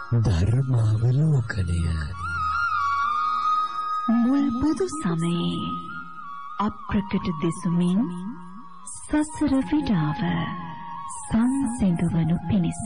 ධර්මාවලෝකනය මුල් බුදු සමයේ අප්‍රකට දෙසුමින් සසර විඩාව සංසිඳවනු පිණිස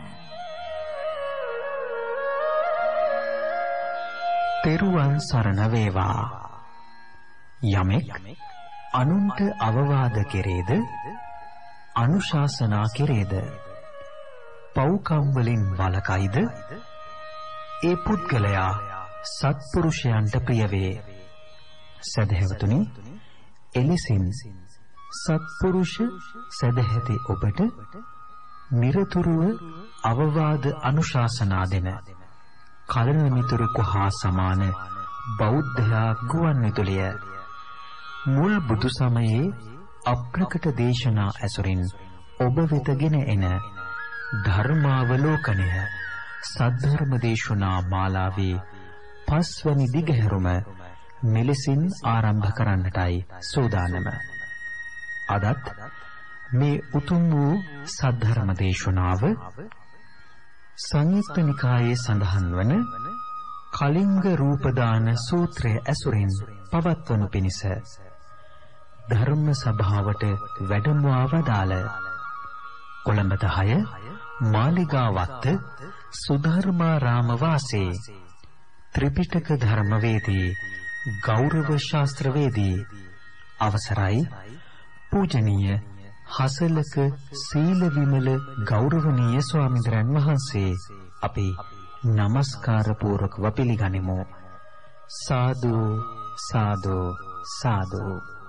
තෙරුවන් සරණ වේවා. යමෙක් අනුන්ට අවවාද කෙරේද අනුශාසනා කෙරේද පව්කම් වලින් වළකයිද ඒ පුද්ගලයා සත්පුරුෂයන්ට ප්‍රිය වේ. සදහැවතුනි, එලෙසින් සත්පුරුෂ සදහැති ඔබට නිරතුරුව අවවාද අනුශාසනා දෙන කලන මිතුරෙකු හා සමාන බෞද්ධයා ගුවන් විදුලිය මුල් බුදු සමයේ අප්‍රකට දේශනා ඇසුරින් ඔබ වෙතගෙන එන ධර්මාවලෝකනය සද්ධර්ම දේශනා මාලාවේ 5 වෙනි දිගහැරුම මෙලෙසින් ආරම්භ කරන්නටයි සූදානම. අදත් මේ උතුම් වූ සද්ධර්ම දේශනාව සංයුක්ත නිකායේ සඳහන් වන කලිංග රූපදාන සූත්‍රය ඇසුරින් පවත්වනු පිණිස ධර්ම සභාවට වැඩමවා වදාළ කොළඹ 10 මාලිගාවත්ත සුධර්මාරාම වාසී ත්‍රිපිටක ධර්මවේදී ගෞරව ශාස්ත්‍රවේදී අවසරයි පූජනීය හසලක සීල විමල ගෞරවනීය ස්වාමීන් වහන්සේ අපි নমස්කාර පූර්වකව පිළිගනිමු. සාදු සාදු සාදු.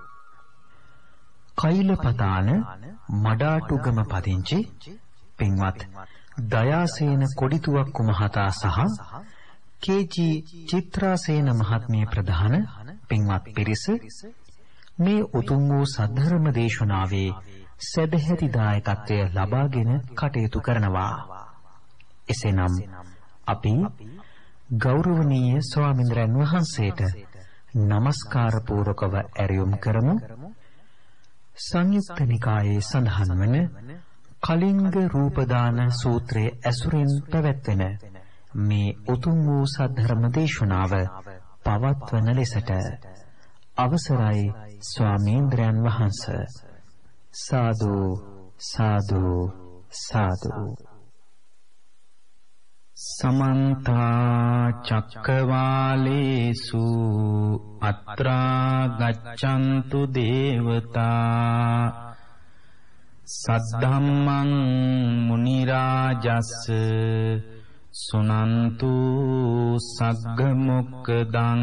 කෛලපතාන මඩාටුගම පදිංචි පින්වත් දයාසේන කොඩිතුවක්කු මහතා සහ කේ.ජී. චිත්‍රාසේන මහත්මිය ප්‍රධාන පින්වත් පිරිස මේ උතුම් වූ සද්ධර්ම දේශනාවේ සදැහැති දායකත්වය ලබාගෙන කටයුතු කරනවා. එසේනම් අපි ගෞරවනීය ස්වාමීන් වහන්සේට নমස්කාර පූර්වකව ඇරයුම් කරමු. සංයුක්ත නිකායේ සඳහන් වන කලිංග රූපදාන සූත්‍රයේ ඇසුරින් පැවැත්වෙන මේ උතුම් වූ සද්ධර්ම දේශනාව පවත්වන ලෙසට අවසරයි ස්වාමීන්ද්‍රයන් වහන්සේ. සාදු සාදු සාදු. සමන්ත චක්කවාලේසු අත්‍රා ගච්ඡන්තු දේවතා සද්ධම්මං මුනි රාජස්ස සුනන්තු සග්ග මොක්ඛදං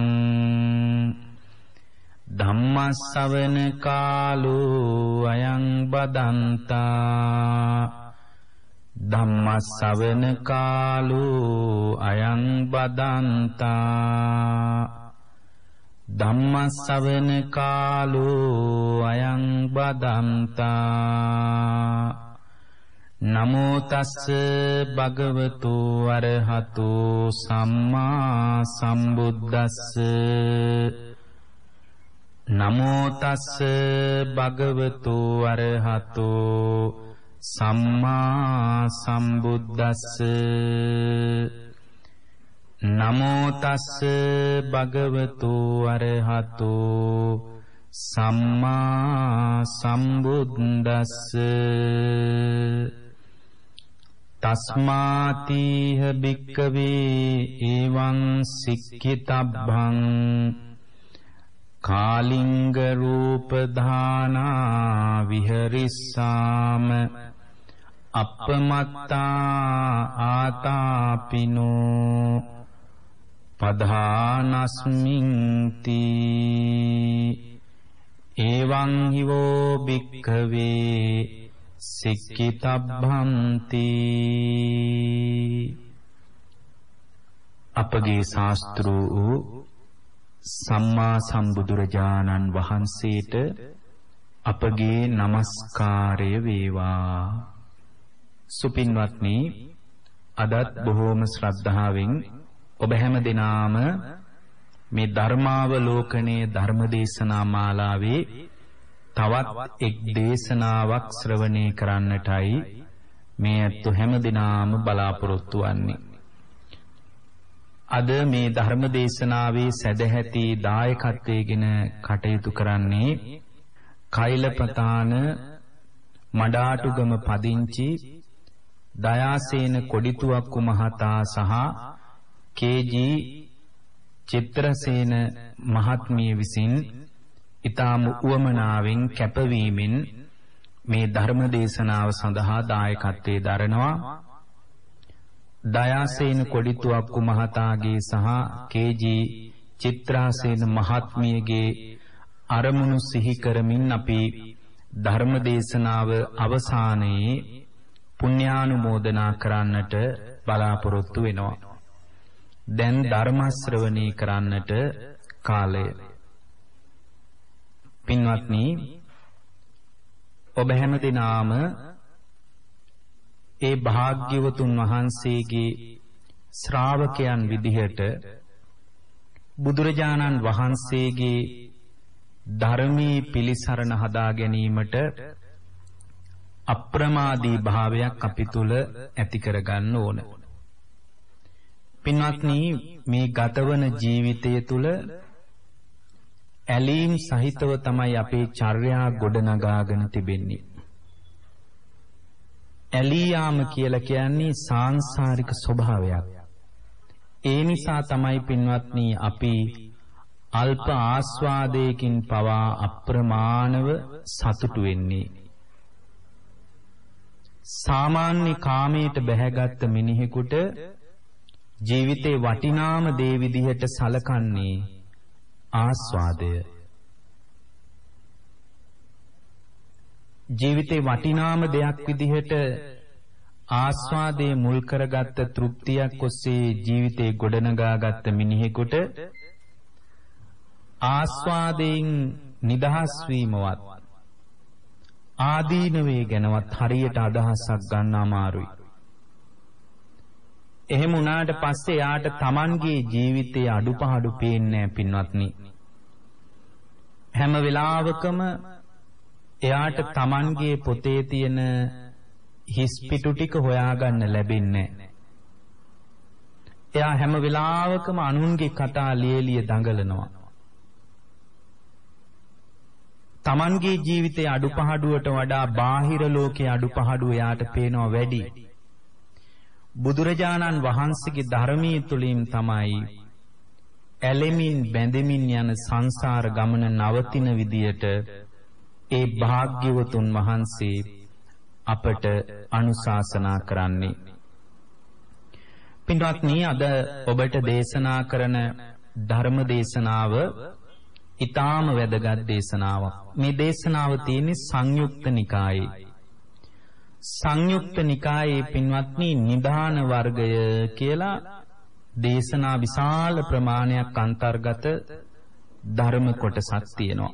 ධම්මස්සවන කාලෝ අයං බදන්තා ධම්මස්සවන කාලෝ අයං බදන්තා ධම්මස්සවන කාලෝ අයං බදන්තා. නමෝ තස්ස භගවතු අරහතු සම්මා සම්බුද්දස්ස නමෝ තස්ස භගවතු අරහතු සම්මා සම්බුද්දස්ස නමෝ තස්ස භගවතු අරහතු සම්මා සම්බුද්දස්ස. තස්මාතිහ භික්ඛවේ එවං සික්ඛිතබ්බං කාලිංග රූප ධානා විහරිස්සාම අපමත්තා ආතාපිනෝ පධානස්මින්ති එවං හිවෝ භික්ඛවේ සික්ඛිතබ්බන්ති. අපගේ ශාස්ත්‍රෝ වූ සම්මා සම්බුදුරජාණන් වහන්සේට අපගේ নমස්කාරය වේවා. සුපින්වත්නි, අදත් බොහෝම ශ්‍රද්ධාවෙන් ඔබ හැම දිනාම මේ ධර්මාවලෝකනයේ ධර්මදේශනා මාලාවේ තවත් එක් දේශනාවක් ශ්‍රවණය කරන්නටයි මේ අත්තු හැම දිනාම බලාපොරොත්තු වන්නේ. අද මේ ධර්ම දේශනාවේ සදැහැති දායකත්වයෙන් කටයුතු කරන්නේ කෛලපතාන මඩාටුගම පදිංචි දයාසේන කොඩිතුවක්කු මහතා සහ කේ.ජී. චිත්‍රසේන මහත්මිය විසින් ඊටම උවමනාවෙන් කැපවීමෙන් මේ ධර්ම දේශනාව සඳහා දායකත්වයේ දරනවා. දයාසේන කොඩිතුවක්කු මහතාගේ සහ කේ.ජී. චිත්‍රාසේන මහත්මියගේ අරමුණු සිහි කරමින් අපි ධර්ම දේශනාව අවසානයේ පුණ්‍යානුමෝදනා කරන්නට බලාපොරොත්තු වෙනවා. දැන් ධර්ම ශ්‍රවණී කරන්නට කාලය. පින්වත්නි, ඔබ හැම දිනාම ඒ භාග්‍යවතුන් වහන්සේගේ ශ්‍රාවකයන් විදිහට බුදුරජාණන් වහන්සේගේ ධර්මී පිළිසරණ හදා ගැනීමට අප්‍රමාදී භාවයක් අපි තුල ඇති කරගන්න ඕන. පින්වත්නි, මේ ගතවන ජීවිතය තුල ඇලීම් සහිතව තමයි අපේ චර්යා ගොඩනගාගෙන තිබෙන්නේ. ඇලියාම කියලා කියන්නේ සාංශාරික ස්වභාවයක්. ඒ නිසා තමයි පින්වත්නි අපි අල්ප ආස්වාදයකින් පවා අප්‍රමාණව සතුටු වෙන්නේ. සාමාන්‍ය කාමයට බැහැගත් මිනිහෙකුට ජීවිතේ වටිනාම දේ විදිහට සලකන්නේ ආස්වාදය. ජීවිතේ වටිනාම දෙයක් විදිහට ආස්වාදයේ මුල් කරගත්ත තෘප්තියක් ඔස්සේ ජීවිතේ ගොඩනගාගත්ත මිනිහෙකුට ආස්වාදයෙන් නිදහස් වීමවත් ආදීනවේ ගැනවත් හරියට අදහසක් ගන්න අමාරුයි. එහෙම වුණාට පස්සේ යාට Tamanගේ ජීවිතයේ අඩුපහඩු පේන්නේ නැහැ පින්වත්නි. හැම වෙලාවකම එයාට Tamanගේ පොතේ තියෙන හිස් පිටු ටික හොයාගන්න ලැබෙන්නේ නැහැ. එයා හැම වෙලාවකම අනුන්ගේ කතා ලියලිය දඟලනවා. Tamanගේ ජීවිතයේ අඩුපහඩුවට වඩා බාහිර ලෝකයේ අඩුපහඩුව එයාට පේනවා වැඩි. බුදුරජාණන් වහන්සේගේ ධර්මයේ තුලින් තමයි ඇලෙමින් බැඳෙමින් යන සංසාර ගමන නවතින විදියට ඒ භාග්‍යවතුන් වහන්සේ අපට අනුශාසනා කරන්නේ. පින්වත්නි, අද ඔබට දේශනා කරන ධර්ම දේශනාව ඊටාම වැදගත් දේශනාවක්. මේ දේශනාව තියෙන්නේ සංයුක්ත නිකායේ. සංයුක්ත නිකායේ පින්වත්නි නිදාන වර්ගය කියලා දේශනා විශාල ප්‍රමාණයක් අන්තර්ගත ධර්ම කොටසක් තියෙනවා.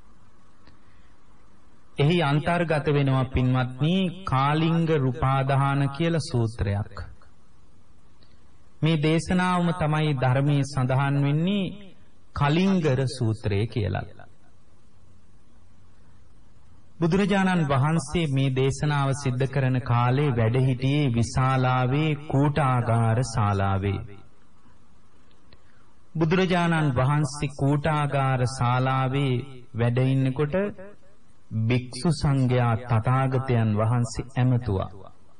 එහි අන්තර්ගත වෙනවා පින්වත්නි කාලිංග රූපාදාන කියලා සූත්‍රයක්. මේ දේශනාවම තමයි ධර්මයේ සඳහන් වෙන්නේ කලිංගර සූත්‍රය කියලා. බුදුරජාණන් වහන්සේ මේ දේශනාව සිද්ධ කරන කාලේ වැඩ සිටියේ විශාලාවේ කූටාගාර ශාලාවේ. බුදුරජාණන් වහන්සේ කූටාගාර ශාලාවේ වැඩ ඉන්නකොට භික්ෂු සංඝයා තථාගතයන් වහන්සේ ඇමතුවා.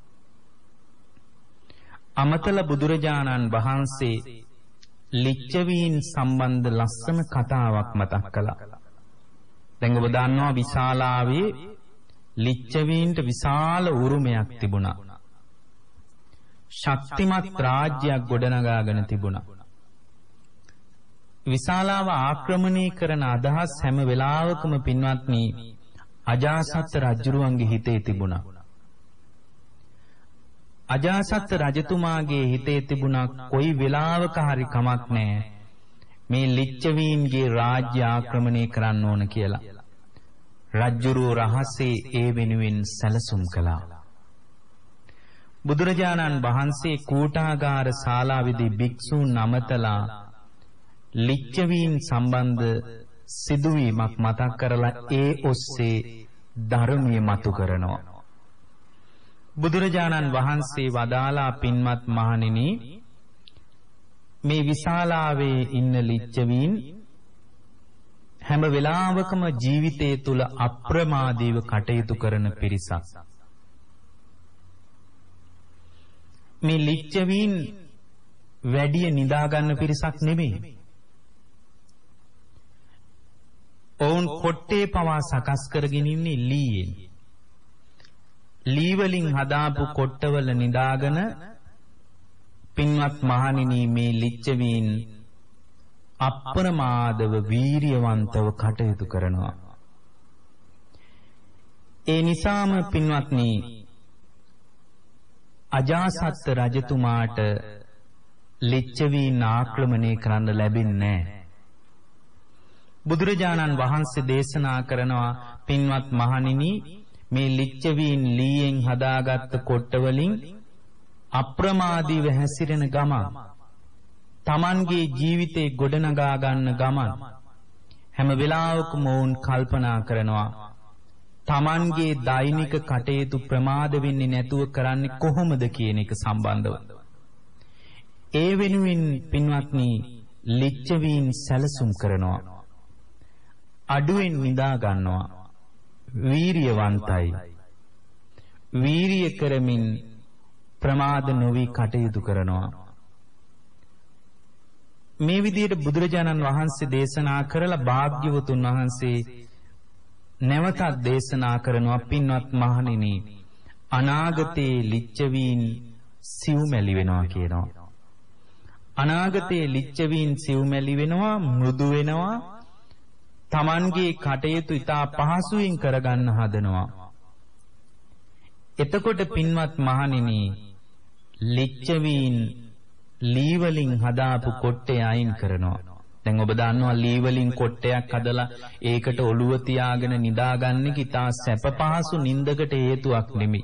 අමතල බුදුරජාණන් වහන්සේ ලිච්ඡවීන් සම්බන්ධ ලස්සන කතාවක් මතක් කළා. දැන් ඔබ දන්නවා විශාලාවේ ලිච්ඡවීන්ට විශාල උරුමයක් තිබුණා. ශක්තිමත් රාජ්‍යයක් ගොඩනගාගෙන තිබුණා. විශාලාව ආක්‍රමණය කරන අදහස් හැම වෙලාවකම පින්වත්නි අජාසත් රජුරුවන්ගේ හිතේ තිබුණා. අජාසත් රජතුමාගේ හිතේ තිබුණා කොයි වෙලාවක හරි කමක් නැහැ මේ ලිච්ඡවීන්ගේ රාජ්‍ය ආක්‍රමණය කරන්න ඕන කියලා. රජුරුව රහසේ ඒ වෙනුවෙන් සැලසුම් කළා. බුදුරජාණන් වහන්සේ කූටාගාර ශාලාවේදී භික්ෂූන් නමතලා ලිච්ඡවීන් සම්බන්ධ සිදුවීමක් මතක් කරලා ඒ ඔස්සේ ධර්මයේ මතු කරනවා. බුදුරජාණන් වහන්සේ වදාලා පින්වත් මහණෙනි මේ විශාලාවේ ඉන්න ලිච්ඡවීන් හැම වෙලාවකම ජීවිතය තුල අප්‍රමාදීව කටයුතු කරන පිරිසක්. මේ ලිච්ඡවීන් වැඩි නිදා ගන්න පිරිසක් නෙමෙයි. ඔවුන් කොට්ටේ පවා සකස් කරගෙන ඉන්නේ ලීයෙන්. ලී වලින් හදාපු කොට්ටවල නිදාගෙන පින්වත් මහණෙනි මේ ලිච්ඡවීන් අප්‍රමාදව වීරියවන්තව කටයුතු කරනවා. ඒ නිසාම පින්වත්නි අජාසත් රජතුමාට ලිච්ඡවීන් ආක්‍රමණය කරන්න ලැබෙන්නේ නැහැ. බුදුරජාණන් වහන්සේ දේශනා කරනවා පින්වත් මහණෙනි මේ ලිච්ඡවීන් ලීයෙන් හදාගත්ත කොට්ටවලින් අප්‍රමාදීව හැසිරෙන ගමන් තමන්ගේ ජීවිතේ ගොඩනගා ගන්න ගමන් හැම වෙලාවකම වුන් කල්පනා කරනවා තමන්ගේ දෛනික කටයුතු ප්‍රමාද වෙන්නේ නැතුව කරන්නේ කොහොමද කියන එක සම්බන්ධව. ඒ වෙනුවෙන් පින්වත්නි ලිච්ඡවීන් සැලසුම් කරනවා. අඩුවෙන් නිදා ගන්නවා. වීරියවන්තයි. වීරිය කරමින් ප්‍රමාද නොවි කටයුතු කරනවා. මේ විදිහට බුදුරජාණන් වහන්සේ දේශනා කරලා භාග්‍යවතුන් වහන්සේ නැවතත් දේශනා කරනවා පින්වත් මහණෙනි අනාගතයේ ලිච්ඡවීන් සිව්මැලි වෙනවා කියනවා. අනාගතයේ ලිච්ඡවීන් සිව්මැලි වෙනවා, මෘදු වෙනවා, තමන්ගේ කටයුතු ඉතා පහසුවෙන් කරගන්න හදනවා. එතකොට පින්වත් මහණෙනි ලිච්ඡවීන් ලී වලින් හදාපු කොට්ටේ අයින් කරනවා. දැන් ඔබ දන්නවා ලී වලින් කොට්ටයක් හදලා ඒකට ඔළුව තියාගෙන නිදාගන්නේ කිතා සැප පහසු නිින්දකට හේතුවක් නෙමෙයි.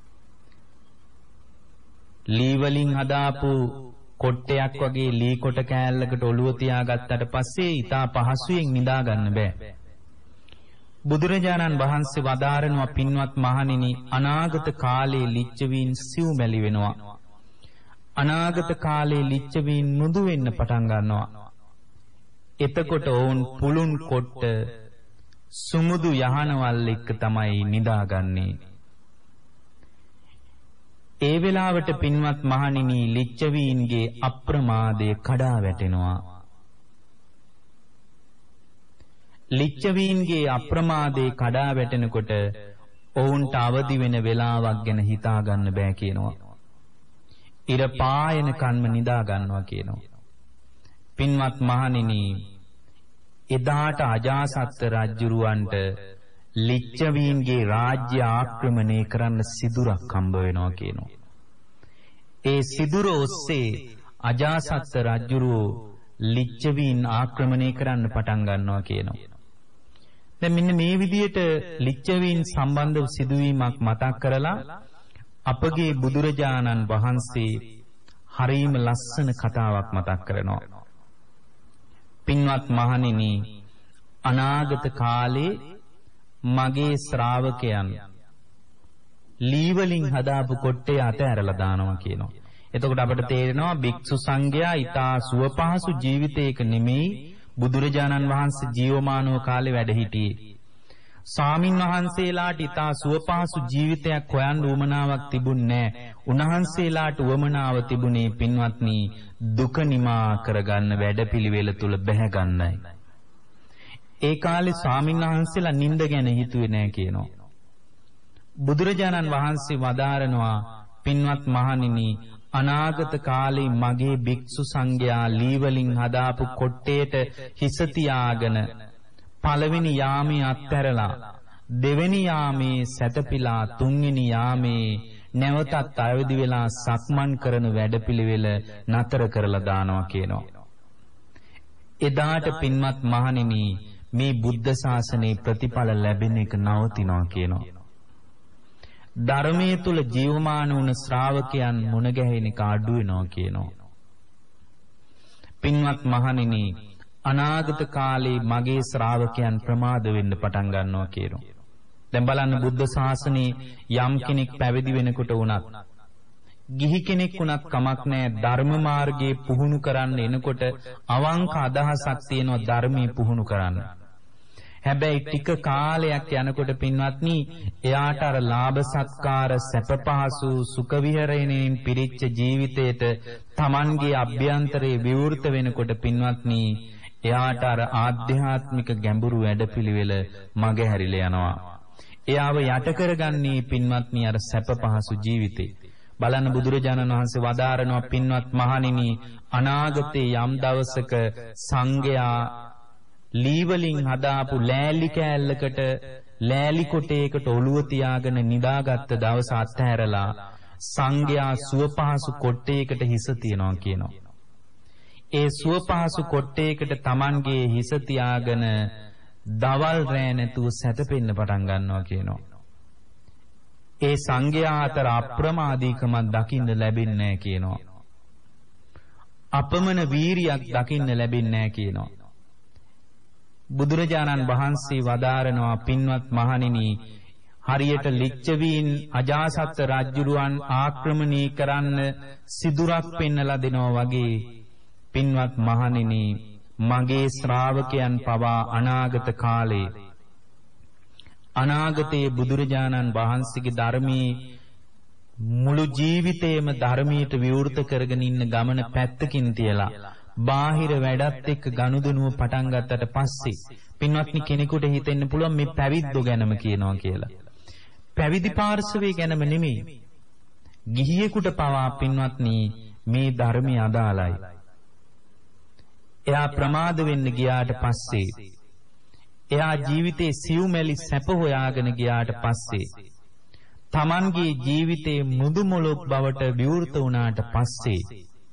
ලී වලින් හදාපු කොට්ටයක් වගේ ලී කොට කෑල්ලකට ඔළුව තියාගත්තට පස්සේ ඉතා පහසුවෙන් නිදා ගන්න බෑ. බුදුරජාණන් වහන්සේ වදාරනවා පින්වත් මහණෙනි අනාගත කාලේ ලිච්ඡවීන් සිව්මැලි වෙනවා. අනාගත කාලේ ලිච්ඡවීන් මෘදු වෙන්න පටන් ගන්නවා. එතකොට ඔවුන් පුළුන් කොට්ට සුමුදු යහනවල් එක්ක තමයි නිදාගන්නේ. ඒ වෙලාවට පින්වත් මහණෙනි ලිච්ඡවීන්ගේ අප්‍රමාදය කඩා වැටෙනවා. ලිච්ඡවීන්ගේ අප්‍රමාදේ කඩා වැටෙනකොට ඔවුන්ට අවදි වෙන වෙලාවක් ගැන හිතා ගන්න බෑ කියනවා. ඉර පායන කන්ම නිදා ගන්නවා කියනවා. පින්වත් මහණෙනි එදාට අජාසත් රජුරවන්ට ලිච්ඡවීන්ගේ රාජ්‍ය ආක්‍රමණය කරන්න සිදුරක් හම්බ වෙනවා කියනවා. ඒ සිදුර ඔස්සේ අජාසත් රජුරෝ ලිච්ඡවීන් ආක්‍රමණය කරන්න පටන් ගන්නවා කියනවා. දැන් මෙන්න මේ විදිහට ලිච්ඡවීන් සම්බන්ධව සිදුවීමක් මතක් කරලා අපගේ බුදුරජාණන් වහන්සේ හරීම ලස්සන කතාවක් මතක් කරනවා. පින්වත් මහණෙනි අනාගත කාලේ මගේ ශ්‍රාවකයන් ලී වලින් හදාපු කොට්ටේ අතහැරලා දානවා කියනවා. එතකොට අපට තේරෙනවා භික්ෂු සංඝයා ඊතා සුවපහසු ජීවිතයක නෙමෙයි බුදුරජාණන් වහන්සේ ජීවමානව කාලේ වැඩ හිටියේ. ස්වාමින් වහන්සේලාට ඊතා සුවපහසු ජීවිතයක් හොයන්න උවමනාවක් තිබුණේ නැහැ. උන්වහන්සේලාට උවමනාව තිබුණේ පින්වත්නි දුක නිමා කරගන්න වැඩපිළිවෙල තුල බැහැ ගන්නයි. ඒ කාලේ ස්වාමින් වහන්සේලා නිින්ද ගැන හිතුවේ නැහැ කියනවා. බුදුරජාණන් වහන්සේ වදාරනවා පින්වත් මහණෙනි අනාගත කාලේ මගේ භික්ෂු සංඝයා ලී වලින් හදාපු කොට්ටේට හිස තියාගෙන පළවෙනි යාමේ අත්හැරලා දෙවෙනි යාමේ සැතපීලා තුන්වෙනි යාමේ නැවතත් අවදි වෙලා සක්මන් කරන වැඩපිළිවෙල නතර කරලා දානවා කියනවා. එදාට පින්වත් මහණෙනි මේ බුද්ධ ශාසනයේ ප්‍රතිඵල ලැබෙන එක නවතිනවා කියනවා. ධර්මයේ තුල ජීවමාන වුණ ශ්‍රාවකයන් මුණ ගැහෙන එක අඩු වෙනවා කියනවා. පින්වත් මහණෙනි අනාගත කාලේ මගේ ශ්‍රාවකයන් ප්‍රමාද වෙන්න පටන් ගන්නවා කියනවා. දැන් බලන්න බුද්ධ ශාසනයේ යම් කෙනෙක් පැවිදි වෙනකොට වුණත් ගිහි කෙනෙක් වුණත් කමක් නැහැ ධර්ම මාර්ගයේ පුහුණු කරන්න එනකොට අවංක අදහසක් තියෙනවා ධර්මයේ පුහුණු කරන්න. හැබැයි ටික කාලයක් යනකොට පින්වත්නි එයාට අර ලාභ සත්කාර සැප පහසු සුඛ විහරණයෙන් පිරිච්ච ජීවිතයට Tamanගේ අභ්‍යන්තරයේ විවෘත වෙනකොට පින්වත්නි එයාට අර ආධ්‍යාත්මික ගැඹුරු වැඩපිළිවෙල මගහැරිලා යනවා. එයාව යට කරගන්නේ පින්වත්නි අර සැප පහසු ජීවිතේ. බලන්න බුදුරජාණන් වහන්සේ වදාරනවා පින්වත් මහණෙනි අනාගතේ යම් දවසක සංඝයා ලී වලින් හදාපු ලෑලි කෑල්ලකට ලෑලි කොටයකට ඔළුව තියාගෙන නිදාගත්ත දවස අත්හැරලා සංඝයා සුවපහසු කොටයකට හිස තියනවා කියනවා. ඒ සුවපහසු කොටයකට Tamanගේ හිස තියාගෙන දවල් රැ නැතුව සැතපෙන්න පටන් ගන්නවා කියනවා. ඒ සංඝයා අතර අප්‍රමාදීකමක් දකින්න ලැබෙන්නේ නැහැ කියනවා. අපමණ වීරියක් දකින්න ලැබෙන්නේ නැහැ කියනවා. බුදුරජාණන් වහන්සේ වදාරනවා පින්වත් මහණෙනි හරියට ලිච්ඡවීන් අජාසත් රජුරුවන් ආක්‍රමණය කරන්න සිදුරක් පෙන්නලා දෙනවා වගේ පින්වත් මහණෙනි මගේ ශ්‍රාවකයන් පවා අනාගත කාලේ අනාගතයේ බුදුරජාණන් වහන්සේගේ ධර්මයේ මුළු ජීවිතේම ධර්මයට විවෘත කරගෙන ඉන්න ගමන පැත්තකින් තියලා බාහිර වැඩත් එක්ක ගනුදෙනුව පටන් ගත්තට පස්සේ පින්වත්නි කෙනෙකුට හිතෙන්න පුළුවන් මේ පැවිද්දෝ ගැනම කියනවා කියලා. පැවිදි පාර්ශවයේ ගැනම නෙමෙයි. ගිහියෙකුට පවා පින්වත්නි මේ ධර්මය අදාළයි. එයා ප්‍රමාද වෙන්න ගියාට පස්සේ එයා ජීවිතේ සිව්මැලි සැප හොයාගෙන ගියාට පස්සේ Tamanගේ ජීවිතේ මුදු මොලොක් බවට විවෘත වුණාට පස්සේ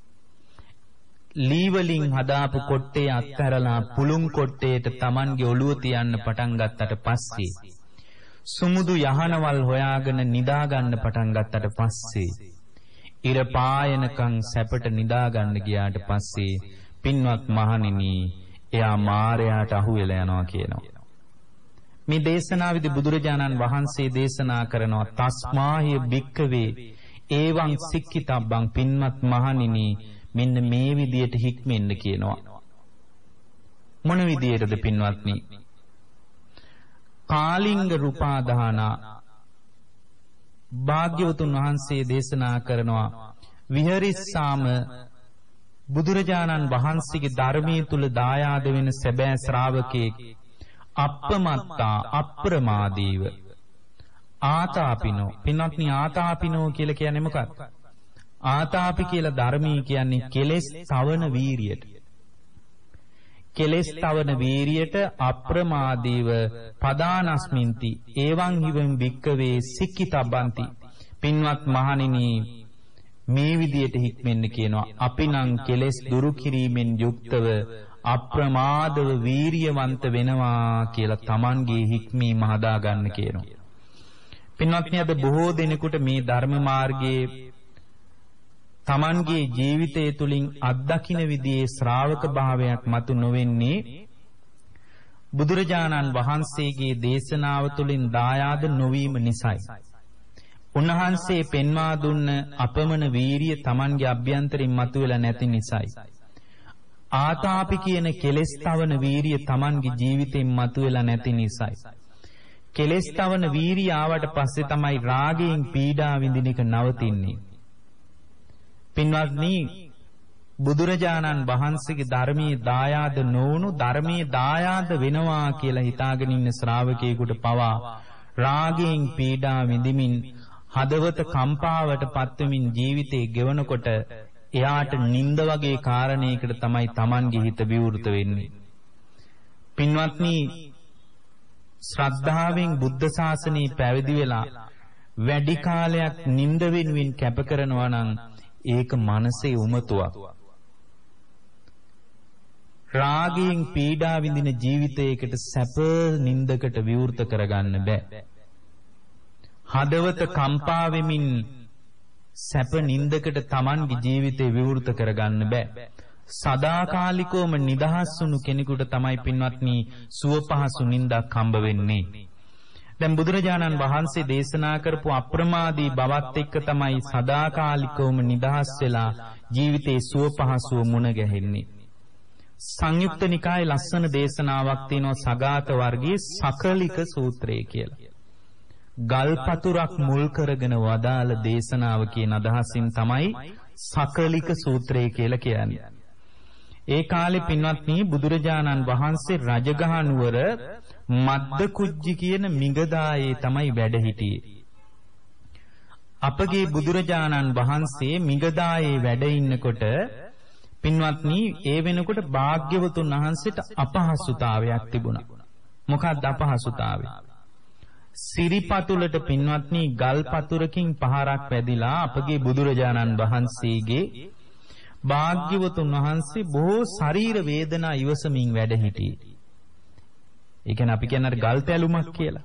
ලී වලින් හදාපු කොට්ටේ අත්හැරලා පුළුන් කොට්ටේට Tamanගේ ඔළුව තියන්න පටන් ගත්තට පස්සේ සුමුදු යහනවල් හොයාගෙන නිදා ගන්න පටන් ගත්තට පස්සේ ඉර පායනකම් සැපට නිදා ගන්න ගියාට පස්සේ පින්වත් මහණෙනි එයා මායයට අහු වෙලා යනවා කියනවා. මේ දේශනාවේදී බුදුරජාණන් වහන්සේ දේශනා කරනවා තස්මාහිය භික්ඛවේ එවං සික්ඛිතබ්බං පින්වත් මහණෙනි මෙන්න මේ විදියට හික්මෙන්න කියනවා. මොන විදියටද පින්වත්නි? කාලිංග රූපාදාන භාග්‍යවතුන් වහන්සේ දේශනා කරනවා විහරිස්සාම බුදුරජාණන් වහන්සේගේ ධර්මයේ තුල දායාද වෙන සැබෑ ශ්‍රාවකෙක් අප්පමත්තා අප්‍රමාදීව ආතාපිනෝ පින්වත්නි ආතාපිනෝ කියලා කියන්නේ මොකක්ද? ආතාපි කියලා ධර්මී කියන්නේ කෙලෙස් තවන වීරියට. කෙලෙස් තවන වීරියට අප්‍රමාදීව පදානස්මින්ති එවං හිවං භික්කවේ සික්ඛිතබ්බන්ති පින්වත් මහණෙනි මේ විදියට හික්මෙන්න කියනවා. අපි නම් කෙලෙස් දුරු කිරීමෙන් යුක්තව අප්‍රමාදව වීරියවන්ත වෙනවා කියලා Tamanගේ හික්මීම හදා ගන්න කියනවා. පින්වත්නි අද බොහෝ දෙනෙකුට මේ ධර්ම මාර්ගයේ Tamanගේ ජීවිතය තුලින් අත්දකින්න විදිහේ ශ්‍රාවක භාවයක් මතු නොවෙන්නේ බුදුරජාණන් වහන්සේගේ දේශනාව තුලින් දායාද නොවීම නිසායි. උන්වහන්සේ පෙන්වා දුන්න අපමණ වීරිය Tamanගේ අභ්‍යන්තරයෙන් මතුවෙලා නැති නිසායි. ආතාපි කියන කෙලෙස් තවන වීරිය Tamanගේ ජීවිතයෙන් මතුවෙලා නැති නිසායි. කෙලෙස් තවන වීරිය ආවට පස්සේ තමයි රාගයෙන් පීඩා විඳින එක නවතින්නේ. පින්වත්නි බුදුරජාණන් වහන්සේගේ ධර්මයේ දායාද නොවුණු ධර්මයේ දායාද වෙනවා කියලා හිතාගෙන ඉන්න ශ්‍රාවකයෙකුට පවා රාගයෙන් පීඩා විඳිමින් හදවත කම්පාවට පත්වෙමින් ජීවිතේ ගෙවනකොට එයාට නිନ୍ଦ වගේ කාරණයකට තමයි Tamanගේ හිත විවෘත වෙන්නේ. පින්වත්නි ශ්‍රද්ධාවෙන් බුද්ධ ශාසනය පැවිදි වෙලා වැඩි කාලයක් නිନ୍ଦ වෙනුවෙන් කැප කරනවා නම් ඒක මනසේ උමතුවක්. රාගයෙන් පීඩා විඳින ජීවිතයකට සැප නිന്ദකට විවෘත කරගන්න බෑ. හදවත කම්පා වෙමින් සැප නිന്ദකට Tamanගේ ජීවිතේ විවෘත කරගන්න බෑ. සදාකාලිකවම නිදහස් වුණු කෙනෙකුට තමයි පින්වත්නි සුව පහසු නිന്ദක් හම්බ වෙන්නේ. දැන් බුදුරජාණන් වහන්සේ දේශනා කරපු අප්‍රමාදී බවත් එක්ක තමයි සදාකාලිකවම නිදහස් වෙලා ජීවිතේ සුව පහසුව මුණ ගැහෙන්නේ. සංයුක්ත නිකායේ ලස්සන දේශනාවක් තියෙනවා සගාත වර්ගයේ සකලික සූත්‍රය කියලා. ගල්පතුරක් මුල් කරගෙන වදාළ දේශනාව කියන අදහසින් තමයි සකලික සූත්‍රය කියලා කියන්නේ. ඒ කාලේ පින්වත්නි බුදුරජාණන් වහන්සේ රජගහ නුවර මද්ද කුජ්ජි කියන මිගදායේ තමයි වැඩ හිටියේ. අපගේ බුදුරජාණන් වහන්සේ මිගදායේ වැඩ ඉන්නකොට පින්වත්නි ඒ වෙනකොට භාග්‍යවතුන් වහන්සේට අපහසුතාවයක් තිබුණා. මොකක්ද අපහසුතාවය? සිරිපතුලට පින්වත්නි ගල් පතුරකින් පහරක් වැදිලා අපගේ බුදුරජාණන් වහන්සේගේ භාග්‍යවතුන් වහන්සේ බොහෝ ශරීර වේදනා ඉවසමින් වැඩ හිටියේ. ඒ කියන්නේ අපි කියන්නේ ගල් තැලුමක් කියලා.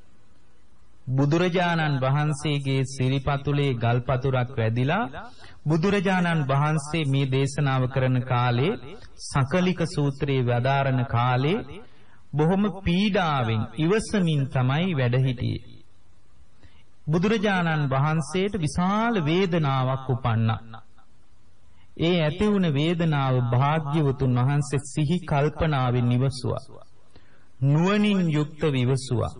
බුදුරජාණන් වහන්සේගේ සිරිපතුලේ ගල් පතුරක් වැදිලා බුදුරජාණන් වහන්සේ මේ දේශනාව කරන කාලේ සකලික සූත්‍රයේ වදාරන කාලේ බොහොම පීඩාවෙන් ඉවසමින් තමයි වැඩ හිටියේ. බුදුරජාණන් වහන්සේට විශාල වේදනාවක් උපන්නා. ඒ ඇති වුණ වේදනාව භාග්‍යවතුන් වහන්සේ සිහි කල්පනාවෙන් ඉවසුවා. නුවණින් යුක්ත විවසුවා.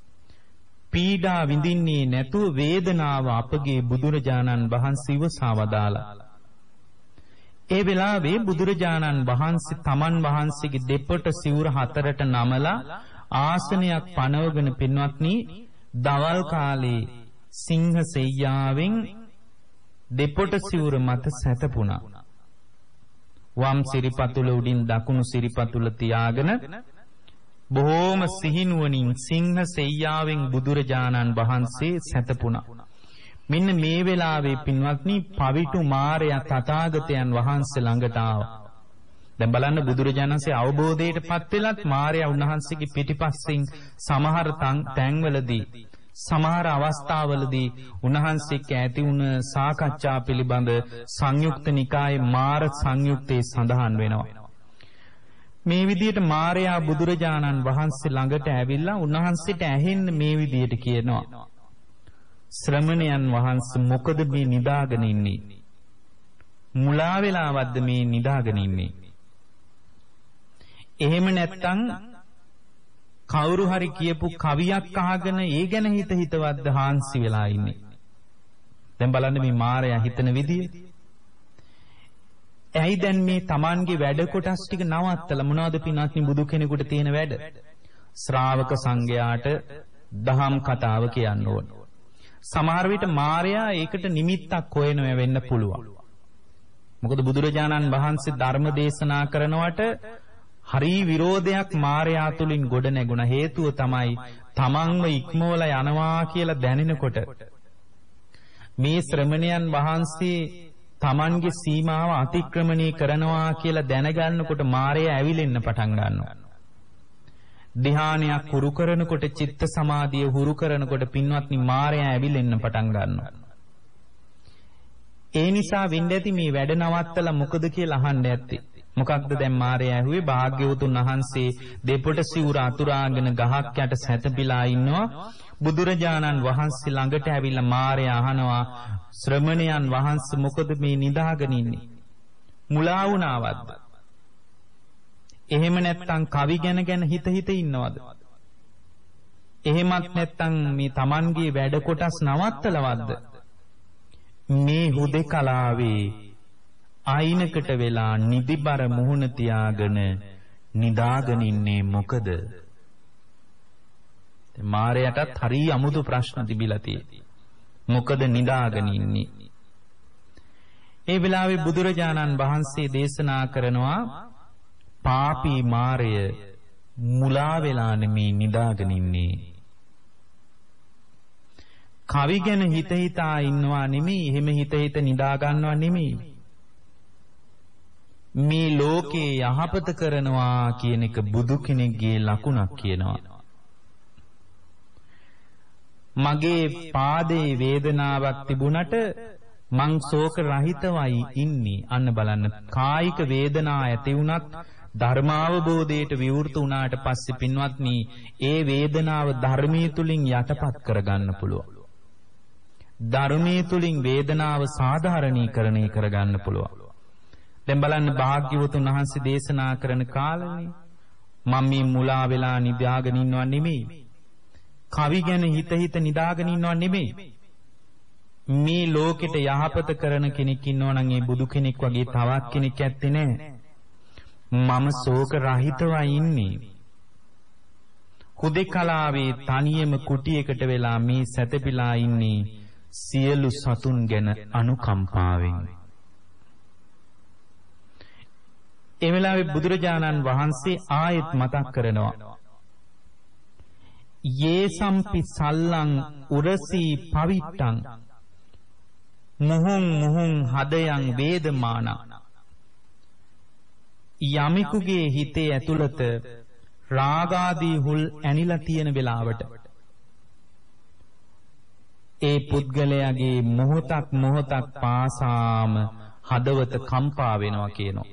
පීඩා විඳින්නේ නැතුව වේදනාව අපගේ බුදුරජාණන් වහන්සේ ඉවසා වදාලා. ඒ වෙලාවේ බුදුරජාණන් වහන්සේ තමන් වහන්සේගේ දෙපොට සිවුර හතරට නමලා ආසනයක් පනවගෙන පින්වත්නි දවල් කාලේ සිංහ සෙයියාවෙන් දෙපොට සිවුර මත සැතපුණා. වම් සිරිපතුල උඩින් දකුණු සිරිපතුල තියාගෙන බොහෝම සිහිනුවණින් සිංහ සෙයියාවෙන් බුදුරජාණන් වහන්සේ සැතපුණා. මෙන්න මේ වෙලාවේ පින්වත්නි පවිටු මාරයා තථාගතයන් වහන්සේ ළඟට ආවා. දැන් බලන්න බුදුරජාණන්සේ අවබෝධයටපත් වෙලත් මාරයා උන්වහන්සේගේ පිටිපස්සෙන් සමහර තැන්වලදී සමහර අවස්ථාවලදී උන්වහන්සේක ඇති වුණ සාකච්ඡා පිළිබඳ සංයුක්ත නිකායේ මාර සංයුක්තේ සඳහන් වෙනවා. මේ විදිහට මාරයා බුදුරජාණන් වහන්සේ ළඟට ඇවිල්ලා උන්වහන්සේට ඇහෙන්න මේ විදිහට කියනවා. ශ්‍රමණයන් වහන්සේ මොකද මේ නිදාගෙන ඉන්නේ? මුලා වෙලාවද්ද මේ නිදාගෙන ඉන්නේ? එහෙම නැත්තම් කවුරු හරි කියපු කවියක් අහගෙන ඒ ගැන හිතවත්ද හාන්සි වෙලා ඉන්නේ? දැන් බලන්න මේ මාරයා හිතන විදිය. ඇයි දැන් මේ Tamanගේ වැඩ කොටස් ටික නවත්තලා මොනවද පින්වත්නි බුදු කෙනෙකුට තියෙන වැඩ? ශ්‍රාවක සංඝයාට දහම් කතාව කියන්න ඕන. සමහර විට මාරයා ඒකට නිමිත්තක් හොයනවා වෙන්න පුළුවන්. මොකද බුදුරජාණන් වහන්සේ ධර්ම දේශනා කරනවට හරි විරෝධයක් මාරයා තුලින් ගොඩ නැගුණ හේතුව තමයි තමන්ව ඉක්මවලා යනවා කියලා දැනෙනකොට මේ ශ්‍රමණයන් වහන්සේ තමන්ගේ සීමාව අතික්‍රමණය කරනවා කියලා දැනගන්නකොට මාරයා ඇවිලෙන්න පටන් ගන්නවා. ධ්‍යානයක් හුරු කරනකොට චිත්ත සමාධිය හුරු කරනකොට පින්වත්නි මාරයා ඇවිලෙන්න පටන් ගන්නවා. ඒ නිසා වෙන්න ඇති මේ වැඩ නවත්තලා මොකද කියලා අහන්න ඇත්තේ. මොකක්ද දැන් මාරයා ඇහුවේ? භාග්‍යවතුන් වහන්සේ දෙපොට සිවුර අතුරාගෙන ගහක් යට සැතපීලා ඉන්නවා. බුදුරජාණන් වහන්සේ ළඟට ඇවිල්ලා මාරයා අහනවා ශ්‍රමණයන් වහන්සේ මොකද මේ නිදාගෙන ඉන්නේ? මුලා වුණාවද්ද? එහෙම නැත්නම් කවි ගැන හිත ඉන්නවද? එහෙමත් නැත්නම් මේ Tamanගේ වැඩ කොටස් නවත්තලවද්ද? මේ හුදෙකලාවේ ආයිනකට වෙලා නිදිබර මුහුණ තියාගෙන නිදාගෙන ඉන්නේ මොකද? මාරයටත් හරි අමුතු ප්‍රශ්න තිබිලා තියෙන්නේ. මොකද නිදාගෙන ඉන්නේ? ඒ වෙලාවේ බුදුරජාණන් වහන්සේ දේශනා කරනවා පාපී මාරය මුලා වෙලා නෙමේ නිදාගෙන ඉන්නේ. කවි ගැන හිතා ඉන්නවා නෙමෙයි, එහෙම හිත නිදා ගන්නවා නෙමෙයි. මේ ලෝකේ යහපත කරනවා කියන එක බුදු කෙනෙක්ගේ ලකුණක් කියනවා. මගේ පාදේ වේදනාවක් තිබුණට මං ශෝක රහිතවයි ඉන්නේ. අන්න බලන්න, කායික වේදනා ඇති වුණත් ධර්මාවබෝධයට විවෘත වුණාට පස්සේ පින්වත්නි ඒ වේදනාව ධර්මයේ තුලින් යටපත් කරගන්න පුළුවන්. ධර්මයේ තුලින් වේදනාව සාධාරණීකරණය කරගන්න පුළුවන්. දැන් බලන්න භාග්‍යවතුන් වහන්සේ දේශනා කරන කාලේ මම මේ මුලා වෙලා නිදාගෙන ඉන්නව නෙමෙයි. කවි ගැන හිත නිදාගෙන ඉන්නව නෙමෙයි. මේ ලෝකෙට යහපත කරන කෙනෙක් ඉන්නව නම් ඒ බුදු කෙනෙක් වගේ තවත් කෙනෙක් ඇත්තේ නැහැ. මම ශෝක රහිතවයි ඉන්නේ. හුදෙකලාවේ තනියම කුටියකට වෙලා මේ සැතපීලා ඉන්නේ සියලු සතුන් ගැන අනුකම්පාවෙන්. ඒ වෙලාවේ බුදුරජාණන් වහන්සේ ආයෙත් මතක් කරනවා යේසම්පි සල්ලං උරසී පවිට්ටං මුහුන් හදයන් වේදමාන. යමිකුගේ හිතේ ඇතුළත රාගාදී හුල් ඇනිලා තියෙන වෙලාවට ඒ පුද්ගලයාගේ මොහොතක් පාසාම හදවත කම්පා වෙනවා කියනවා.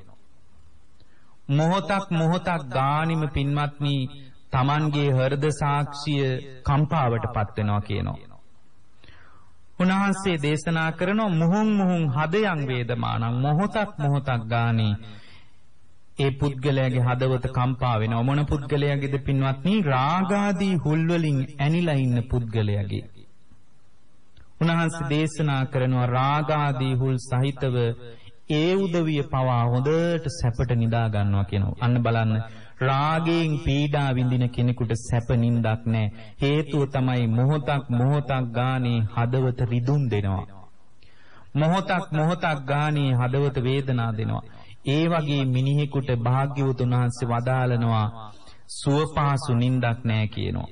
මොහොතක් ගානිම පින්වත්නි Tamanගේ හෘද සාක්ෂිය කම්පාවටපත් වෙනවා කියනවා. උන්වහන්සේ දේශනා කරන මුහුන් හදයන් වේදමානං මොහොතක් ගානේ ඒ පුද්ගලයාගේ හදවත කම්පා වෙනවා. මොන පුද්ගලයාගේද පින්වත්නි? රාගාදී හුල් වලින් ඇනිලා ඉන්න පුද්ගලයාගේ. උන්වහන්සේ දේශනා කරනවා රාගාදී හුල් සහිතව ඒ උදවිය පවා හොඳට සැපට නිදා ගන්නවා කියනවා. අන්න බලන්න රාගයෙන් පීඩා විඳින කෙනෙකුට සැප නින්දක් නැහැ. හේතුව තමයි මොහොතක් ගානේ හදවත රිදුම් දෙනවා. මොහොතක් ගානේ හදවත වේදනා දෙනවා. ඒ වගේ මිනිහෙකුට භාග්‍යවතුන් වහන්සේ වදාළනවා සුවපහසු නින්දක් නැහැ කියනවා.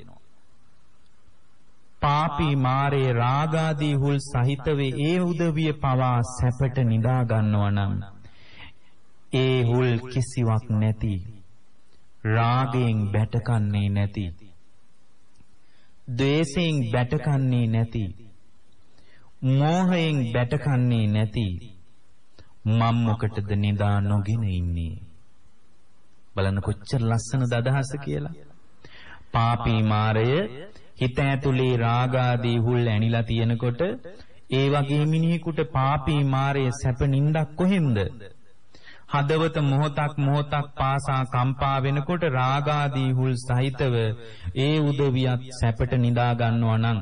පාපී මාරේ රාගාදී හුල් සහිතව ඒ උදවිය පවා සැපට නිදා ගන්නවා නම් ඒ හුල් කිසිවක් නැති, රාගයෙන් බැටකන්නේ නැති, ද්වේෂයෙන් බැටකන්නේ නැති, මෝහයෙන් බැටකන්නේ නැති මම මොකටද නිදා නොගෙන ඉන්නේ? බලන්න කොච්චර ලස්සනද අදහස කියලා. පාපී මාරය හිත ඇතුලේ රාගාදී හුල් ඇනිලා තියෙනකොට ඒ වගේ මිනිහෙකුට පාපී මාරයේ සැප නින්දක් කොහෙන්ද? හදවත මොහොතක් පාසා කම්පා වෙනකොට රාගාදී හුල් සහිතව ඒ උදවියත් සැපට නිදා ගන්නවා නම්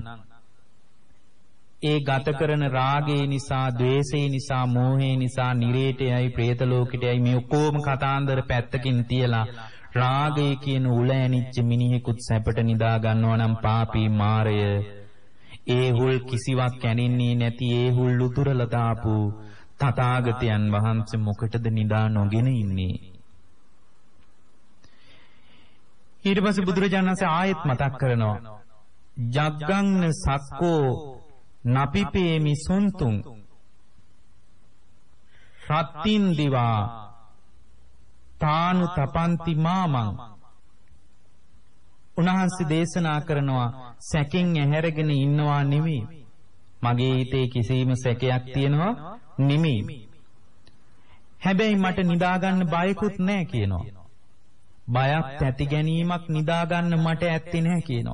ඒ ගත කරන රාගේ නිසා, ද්වේෂේ නිසා, මෝහේ නිසා නිරේටයයි, പ്രേත ලෝකෙටයයි මේ ඔක්කොම කතාන්දර පැත්තකින් තියලා රාගය කියන උල ඇනිච්ච මිනිහෙකුත් සැපට නිදා ගන්නවා නම් පාපී මාරය ඒ හුල් කිසිවක් ඇනින්නේ නැති ඒ හුල් උතුරලා දාපු තථාගතයන් වහන්සේ මොකටද නිදා නොගෙන ඉන්නේ? ඊට පස්සේ බුදුරජාණන් වහන්සේ ආයෙත් මතක් කරනවා ජග්ගං සක්කෝ නපිපේමි සුන්තුං රත්තින් දිවා තානු තපන්ති මාමං. උන්වහන්සේ දේශනා කරනවා සැකෙන් ඇහැරගෙන ඉන්නවා නෙමෙයි. මගේ හිතේ කිසිම සැකයක් තියෙනවා නෙමෙයි. හැබැයි මට නිදා ගන්න බයකුත් නැහැ කියනවා. බයක් ඇති ගැනීමක් නිදා ගන්න මට ඇත්තේ නැහැ කියනවා.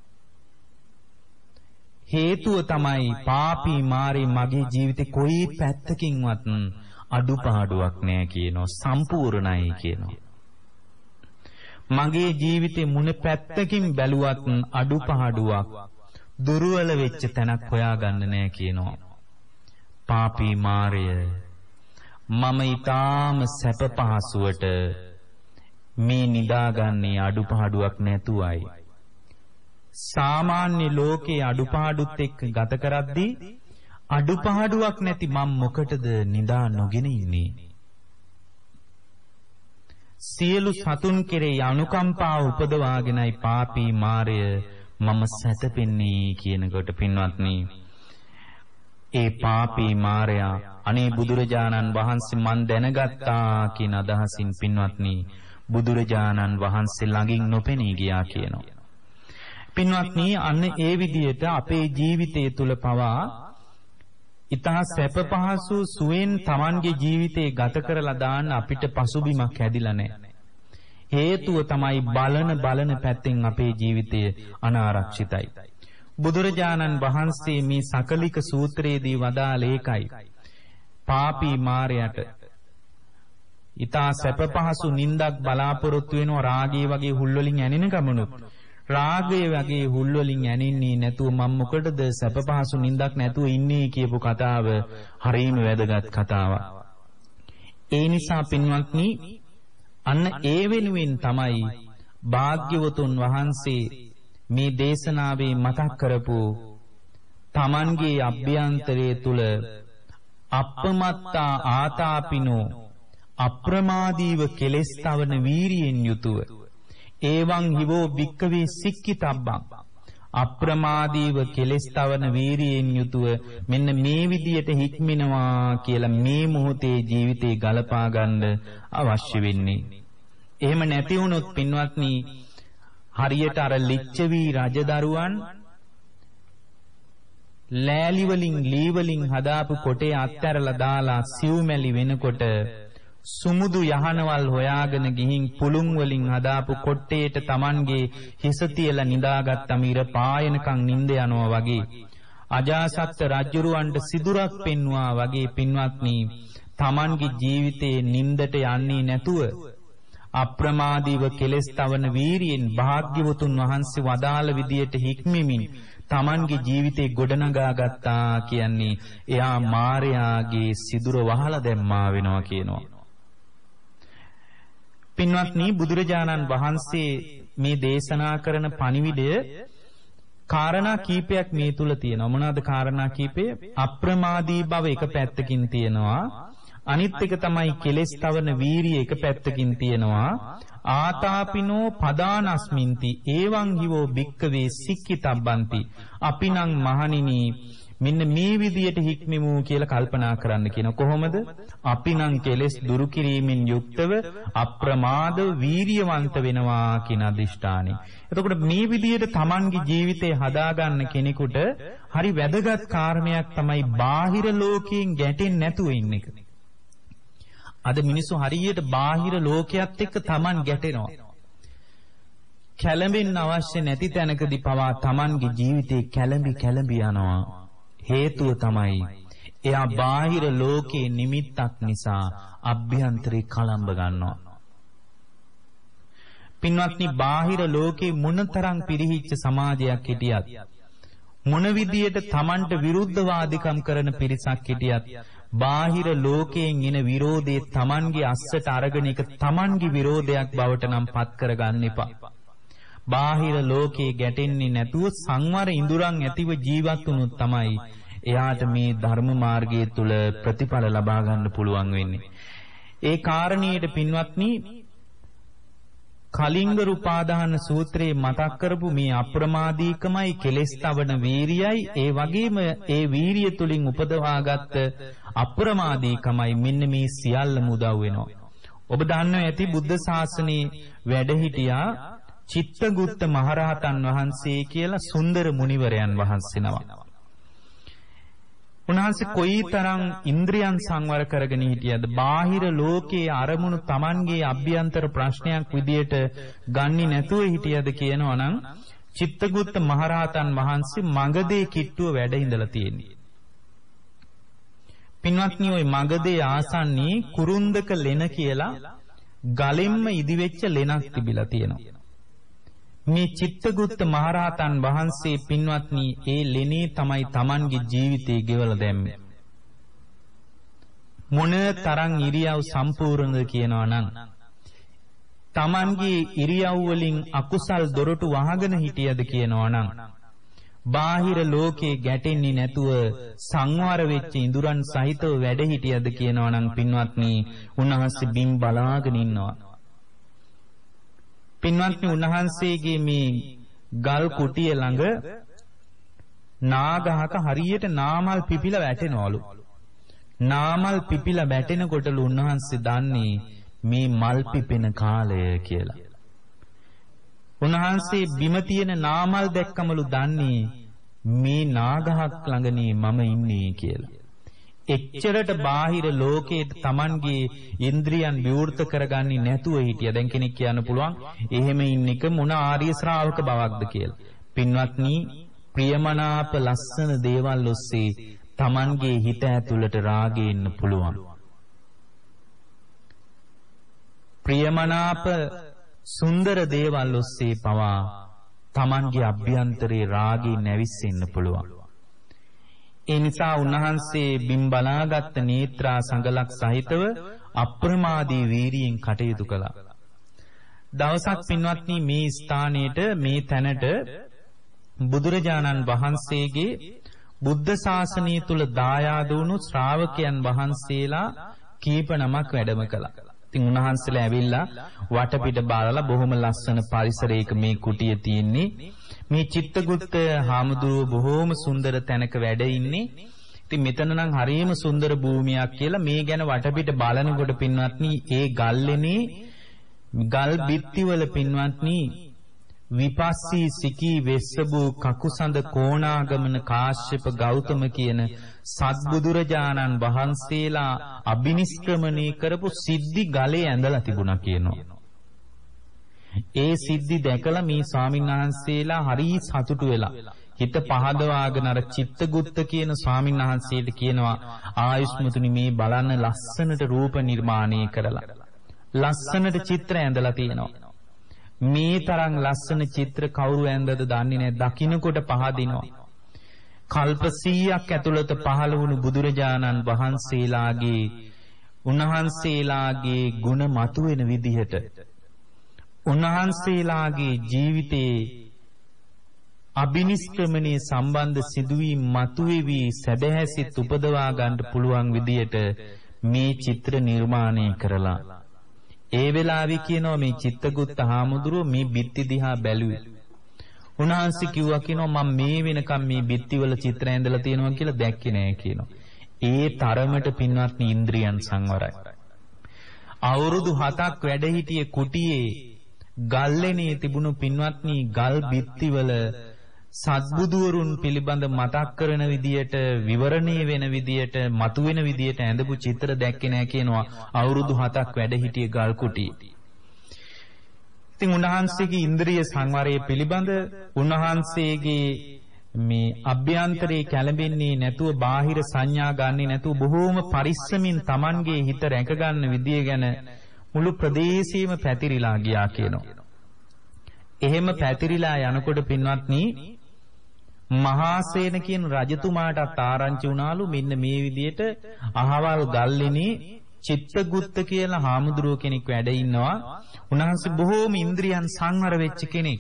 හේතුව තමයි පාපී මාරේ මගේ ජීවිතේ කොයි පැත්තකින්වත් අඩුපාඩුවක් නැහැ කියනවා. සම්පූර්ණයි කියනවා. මගේ ජීවිතේ මොන පැත්තකින් බැලුවත් අඩුපාඩුවක් දුර්වල වෙච්ච තැනක් හොයාගන්න නැහැ කියනවා. පාපී මාරය මම ඊටාම සැප පහසුවට මේ නිදාගන්නේ අඩුපාඩුවක් නැතුවයි. සාමාන්‍ය ලෝකේ අඩුපාඩුත් එක්ක ගත කරද්දී අඩුපාඩුවක් නැති මම මොකටද නිදා නොගෙන ඉන්නේ? සියලු සතුන් කෙරෙහි අනුකම්පාව උපදවාගෙනයි පාපී මාරය මම සැතපෙන්නේ කියනකොට පින්වත්නි ඒ පාපී මාරයා අනේ බුදුරජාණන් වහන්සේ මන් දැනගත්තා කියන අදහසින් පින්වත්නි බුදුරජාණන් වහන්සේ ළඟින් නොපෙනී ගියා කියනවා. පින්වත්නි අන්න ඒ විදිහට අපේ ජීවිතය තුල පවා ඊටා සැප පහසු සුවෙන් Tamanගේ ජීවිතේ ගත කරලා දාන්න අපිට පසුබිමක් හැදිලා නැහැ. හේතුව තමයි බලන පැත්තෙන් අපේ ජීවිතය අනාරක්ෂිතයි. බුදුරජාණන් වහන්සේ මේ සකලික සූත්‍රයේදී වදාළ ඒකයි. පාපී මාරයට ඊතා සැප පහසු නින්දක් බලාපොරොත්තු වෙනවා රාගය වගේ හුල් වලින් ඇනෙන ගමනොත්. රාගය වගේ හුල් වලින් ඇනින්නේ නැතුව මම මොකටද සැප පහසු නින්දක් නැතුව ඉන්නේ කියපු කතාව හරියම වැදගත් කතාවක්. ඒ නිසා පින්වත්නි අන්න ඒ වෙනුවෙන් තමයි භාග්‍යවතුන් වහන්සේ මේ දේශනාවේ මතක් කරපු තමන්ගේ අභ්‍යන්තරයේ තුල අප්පමත්තා ආතාපිනෝ අප්‍රමාදීව කෙලෙස් තවන වීරියෙන් යුතුව ඒවං හිවෝ භික්කවේ සික්කිතබ්බං අප්‍රමාදීව කෙලෙස් තවන වීරියෙන් යුතුව මෙන්න මේ විදියට හික්මිනවා කියලා මේ මොහොතේ ජීවිතේ ගලපා ගන්න අවශ්‍ය වෙන්නේ. එහෙම නැති වුණොත් පින්වත්නි හරියට අර ලිච්ඡවි රජදරුවන් ලෑලි වලින් ලී වලින් හදාපු කොටේ අත්හැරලා දාලා සිව්මැලි වෙනකොට සුමුදු යහනවල් හොයාගෙන ගිහින් පුළුන් වලින් හදාපු කොට්ටේට Tamanගේ හිස තියලා නිදාගත්තම ඉර පායනකම් නිින්ද යනවා වගේ අජාසත් රජුරවන්ට සිදුරක් පෙන්වුවා වගේ පින්වත්නි Tamanගේ ජීවිතේ නිින්දට යන්නේ නැතුව අප්‍රමාදීව කෙලෙස් තවන වීරියෙන් භාග්‍යවතුන් වහන්සේ වදාළ විදියට හික්මෙමින් Tamanගේ ජීවිතේ ගොඩනගා ගත්තා කියන්නේ එයා මායාගේ සිදුර වහලා දැම්මා වෙනවා කියනවා. පින්වත්නි බුදුරජාණන් වහන්සේ මේ දේශනා කරන පණිවිඩය කාරණා කීපයක් මේ තුල තියෙනවා. මොනවාද කාරණා කීපය? අප්‍රමාදී බව එක පැත්තකින් තියෙනවා. අනිත් එක තමයි කෙලෙස් තවන වීරිය එක පැත්තකින් තියෙනවා. ආතාපිනෝ පදානස්මින්ති ඒවං හිවෝ භික්කවේ සික්කිතබ්බන්ති අපිනම් මහණෙනි මෙන්න මේ විදියට හික්මෙමු කියලා කල්පනා කරන්න කියන කොහොමද? අපිනම් කෙලෙස් දුරු කිරීමෙන් යුක්තව අප්‍රමාද වීරියවන්ත වෙනවා කියන අදිෂ්ඨානෙ. එතකොට මේ විදියට Tamanගේ ජීවිතේ හදාගන්න කෙනෙකුට හරි වැදගත් කාරණයක් තමයි බාහිර ලෝකයෙන් ගැටෙන්නේ නැතුව ඉන්න එක. අද මිනිස්සු හරියට බාහිර ලෝකයක් එක්ක Taman ගැටෙනවා. කැළඹෙන්න අවශ්‍ය නැති තැනකදී පවා Tamanගේ ජීවිතේ කැළඹි යනවා. හේතුව තමයි එයා බාහිර ලෝකේ නිමිත්තක් නිසා අභ්‍යන්තරේ කලම්බ ගන්නවා. පින්වත්නි බාහිර ලෝකේ මොනතරම් පිරිහිච්ච සමාජයක් හිටියත් මොන විදියට Tamanට විරුද්ධවාදිකම් කරන පිරිසක් හිටියත් බාහිර ලෝකයෙන් එන විරෝධය Tamanගේ අස්සට අරගෙන එක Tamanගේ විරෝධයක් බවට නම් පත් කරගන්න එපා. බාහිර ලෝකේ ගැටෙන්නේ නැතුව සංවර ඉඳුරන් ඇතිව ජීවත් වුණොත් තමයි එයාට මේ ධර්ම මාර්ගයේ තුල ප්‍රතිඵල ලබා ගන්න පුළුවන් වෙන්නේ. ඒ කාරණියට පින්වත්නි කලිංග රූපාදාන සූත්‍රයේ මතක් කරපු මේ අප්‍රමාදීකමයි කෙලෙස් තවන වීරියයි ඒ වගේම ඒ වීරිය තුලින් උපදවාගත් අප්‍රමාදීකමයි මෙන්න මේ සියල්ලම උදව් වෙනවා. ඔබ දන්නවා ඇති බුද්ධ ශාසනයේ වැඩ හිටියා චිත්තගුත්ත මහරහතන් වහන්සේ කියලා සුන්දර මුනිවරයන් වහන්සේ නමක්. උන්වහන්සේ කොයිතරම් ඉන්ද්‍රියන් සංවර කරගෙන හිටියද බාහිර ලෝකයේ අරමුණු Tamanගේ අභ්‍යන්තර ප්‍රශ්නයක් විදියට ගන්නේ නැතුව හිටියද කියනවා නම් චිත්තගුත්ත මහරහතන් වහන්සේ මගදේ කිට්ටුව වැඩ ඉඳලා තියෙන්නේ. පින්වත්නි ওই මගදේ ආසන්නී කුරුන්දක ලෙන කියලා ගලෙන්ම ඉදිවෙච්ච ලෙනක් තිබිලා තියෙනවා. මේ චිත්තගුත්ත මහරහතන් වහන්සේ පින්වත්නි ඒ ලෙනේ තමයි Tamanගේ ජීවිතේ ගෙවලා දැම්මේ. මොන තරම් ඉරියව් සම්පූර්ණද කියනවා නම් Tamanගේ ඉරියව් වලින් අකුසල් දොරටු වහගෙන හිටියද කියනවා නම් බාහිර ලෝකේ ගැටෙන්නේ නැතුව සංවර වෙච්ච ඉඳුරන් සහිතව වැඩ හිටියද කියනවා නම් පින්වත්නි උන්වහන්සේ බිම් බලාගෙන ඉන්නවා. පින්වත්නි උන්වහන්සේගේ මේ ගල් කුටිය ළඟ නාගහක හරියට නාමල් පිපිලා වැටෙනවලු. නාමල් පිපිලා වැටෙනකොටලු උන්වහන්සේ දන්නේ මේ මල් පිපෙන කාලය කියලා. උන්වහන්සේ බිම තියෙන නාමල් දැක්කමලු දන්නේ මේ නාගහක් ළඟනේ මම ඉන්නේ කියලා. එච්චරට බාහිර ලෝකයේ Tamanගේ ඉන්ද්‍රියන් විවෘත කරගන්නේ නැතුව හිටියා. දැන් කෙනෙක් කියන්න පුළුවන් එහෙම ඉන්න එක මොන ආර්ය ශ්‍රාවක බවක්ද කියලා. පින්වත්නි, ප්‍රියමනාප ලස්සන දේවල් ඔස්සේ Tamanගේ හිත ඇතුළට රාගය එන්න පුළුවන්. ප්‍රියමනාප සුන්දර දේවල් ඔස්සේ පවා Tamanගේ අභ්‍යන්තරේ රාගය නැවිස්සෙන්න පුළුවන්. ඒ නිසා උන්වහන්සේ බිම් බලාගත් නේත්‍රා සංගලක් සහිතව අප්‍රමාදී වීරියෙන් කටයුතු කළා. දවසක් පින්වත්නි, මේ ස්ථානයේට මේ තැනට බුදුරජාණන් වහන්සේගේ බුද්ධ ශාසනය තුල දායාද වුණු ශ්‍රාවකයන් වහන්සේලා කීප නමක් වැඩම කළා. ඉතින් උන්වහන්සේලා ඇවිල්ලා වටපිට බලලා බොහොම ලස්සන පරිසරයක මේ කුටිය තියෙන්නේ. මේ චිත්තගුත්ත හාමුදුරුව බොහෝම සුන්දර තැනක වැඩ ඉන්නේ. ඉතින් මෙතන නම් හරියම සුන්දර භූමියක් කියලා මේ ගැන වටපිට බලනකොට පින්වත්නි, ඒ ගල්ලෙනේ ගල් බිත්තිවල පින්වත්නි විපස්සී සිකී වෙස්සබු කකුසඳ කෝණාගමන කාශ්‍යප ගෞතම කියන සත්බුදුරජාණන් වහන්සේලා අබිනිෂ්ක්‍රමණය කරපු සිද්ධි ගලේ ඇඳලා තිබුණා කියනවා. ඒ සිද්ධි දැකලා මේ ස්වාමීන් වහන්සේලා හරි සතුටු වෙලා හිත පහදවාගෙන අර චිත්තගුත්ත කියන ස්වාමීන් වහන්සේට කියනවා, ආයුෂ්මතුනි මේ බලන්න ලස්සනට රූප නිර්මාණය කරලා ලස්සනට චිත්‍ර ඇඳලා තියෙනවා. මේ තරම් ලස්සන චිත්‍ර කවුරු ඇඳද දන්නේ නැහැ. දකින්නකොට පහදිනවා. කල්ප 100ක් ඇතුළත පහළ වුණු බුදුරජාණන් වහන්සේලාගේ උන්වහන්සේලාගේ ගුණ මතුවෙන විදිහට උන්වහන්සේලාගේ ජීවිතයේ අබිනිෂ්ක්‍රමණයේ සම්බන්ධ සිදුවීම් මතුවේවි සැදැහැසිත උපදවා ගන්න පුළුවන් විදියට මේ චිත්‍ර නිර්මාණය කරලා ඒ වෙලාවේ කියනවා මේ චිත්තගුත්ත හාමුදුරුව මේ බිත්ති දිහා බැලුවේ. උන්වහන්සේ කිව්වා කියනවා මම මේ වෙනකම් මේ බිත්තිවල චිත්‍ර ඇඳලා තියෙනවා කියලා දැක්කේ නෑ කියනවා. ඒ තරමට පින්වත්නි ඉන්ද්‍රියන් සංවරයි. අවුරුදු 7ක් වැඩ හිටියේ කුටියේ ගල්ලෙනේ තිබුණු පින්වත්නි ගල් බිත්තිවල සත්බුදුවරුන් පිළිබඳ මතක් කරන විදියට විවරණය වෙන විදියට මතුවෙන විදියට ඇඳපු චිත්‍ර දැක්කේ නැහැ කියනවා. අවුරුදු 7ක් වැඩ හිටියේ ගල් කුටියේ. ඉතින් උන්වහන්සේගේ ඉන්ද්‍රිය සංවරය පිළිබඳ උන්වහන්සේගේ මේ අභ්‍යන්තරේ කැළඹෙන්නේ නැතුව බාහිර සංඥා ගන්නේ නැතුව බොහෝම පරිස්සමින් Tamanගේ හිත රැක ගන්න විදිය ගැන මුළු ප්‍රදේශයේම පැතිරිලා ගියා කියනවා. එහෙම පැතිරිලා යනකොට පින්වත්නි මහාසේන කියන රජතුමාටත් ආරංචි වුණාලු මෙන්න මේ විදියට අහවල් ගල්ලෙනේ චිත්තගුත්ත කියලා හාමුදුරුව කෙනෙක් වැඩ ඉන්නවා. උන්වහන්සේ බොහෝම ඉන්ද්‍රියන් සංවර වෙච්ච කෙනෙක්.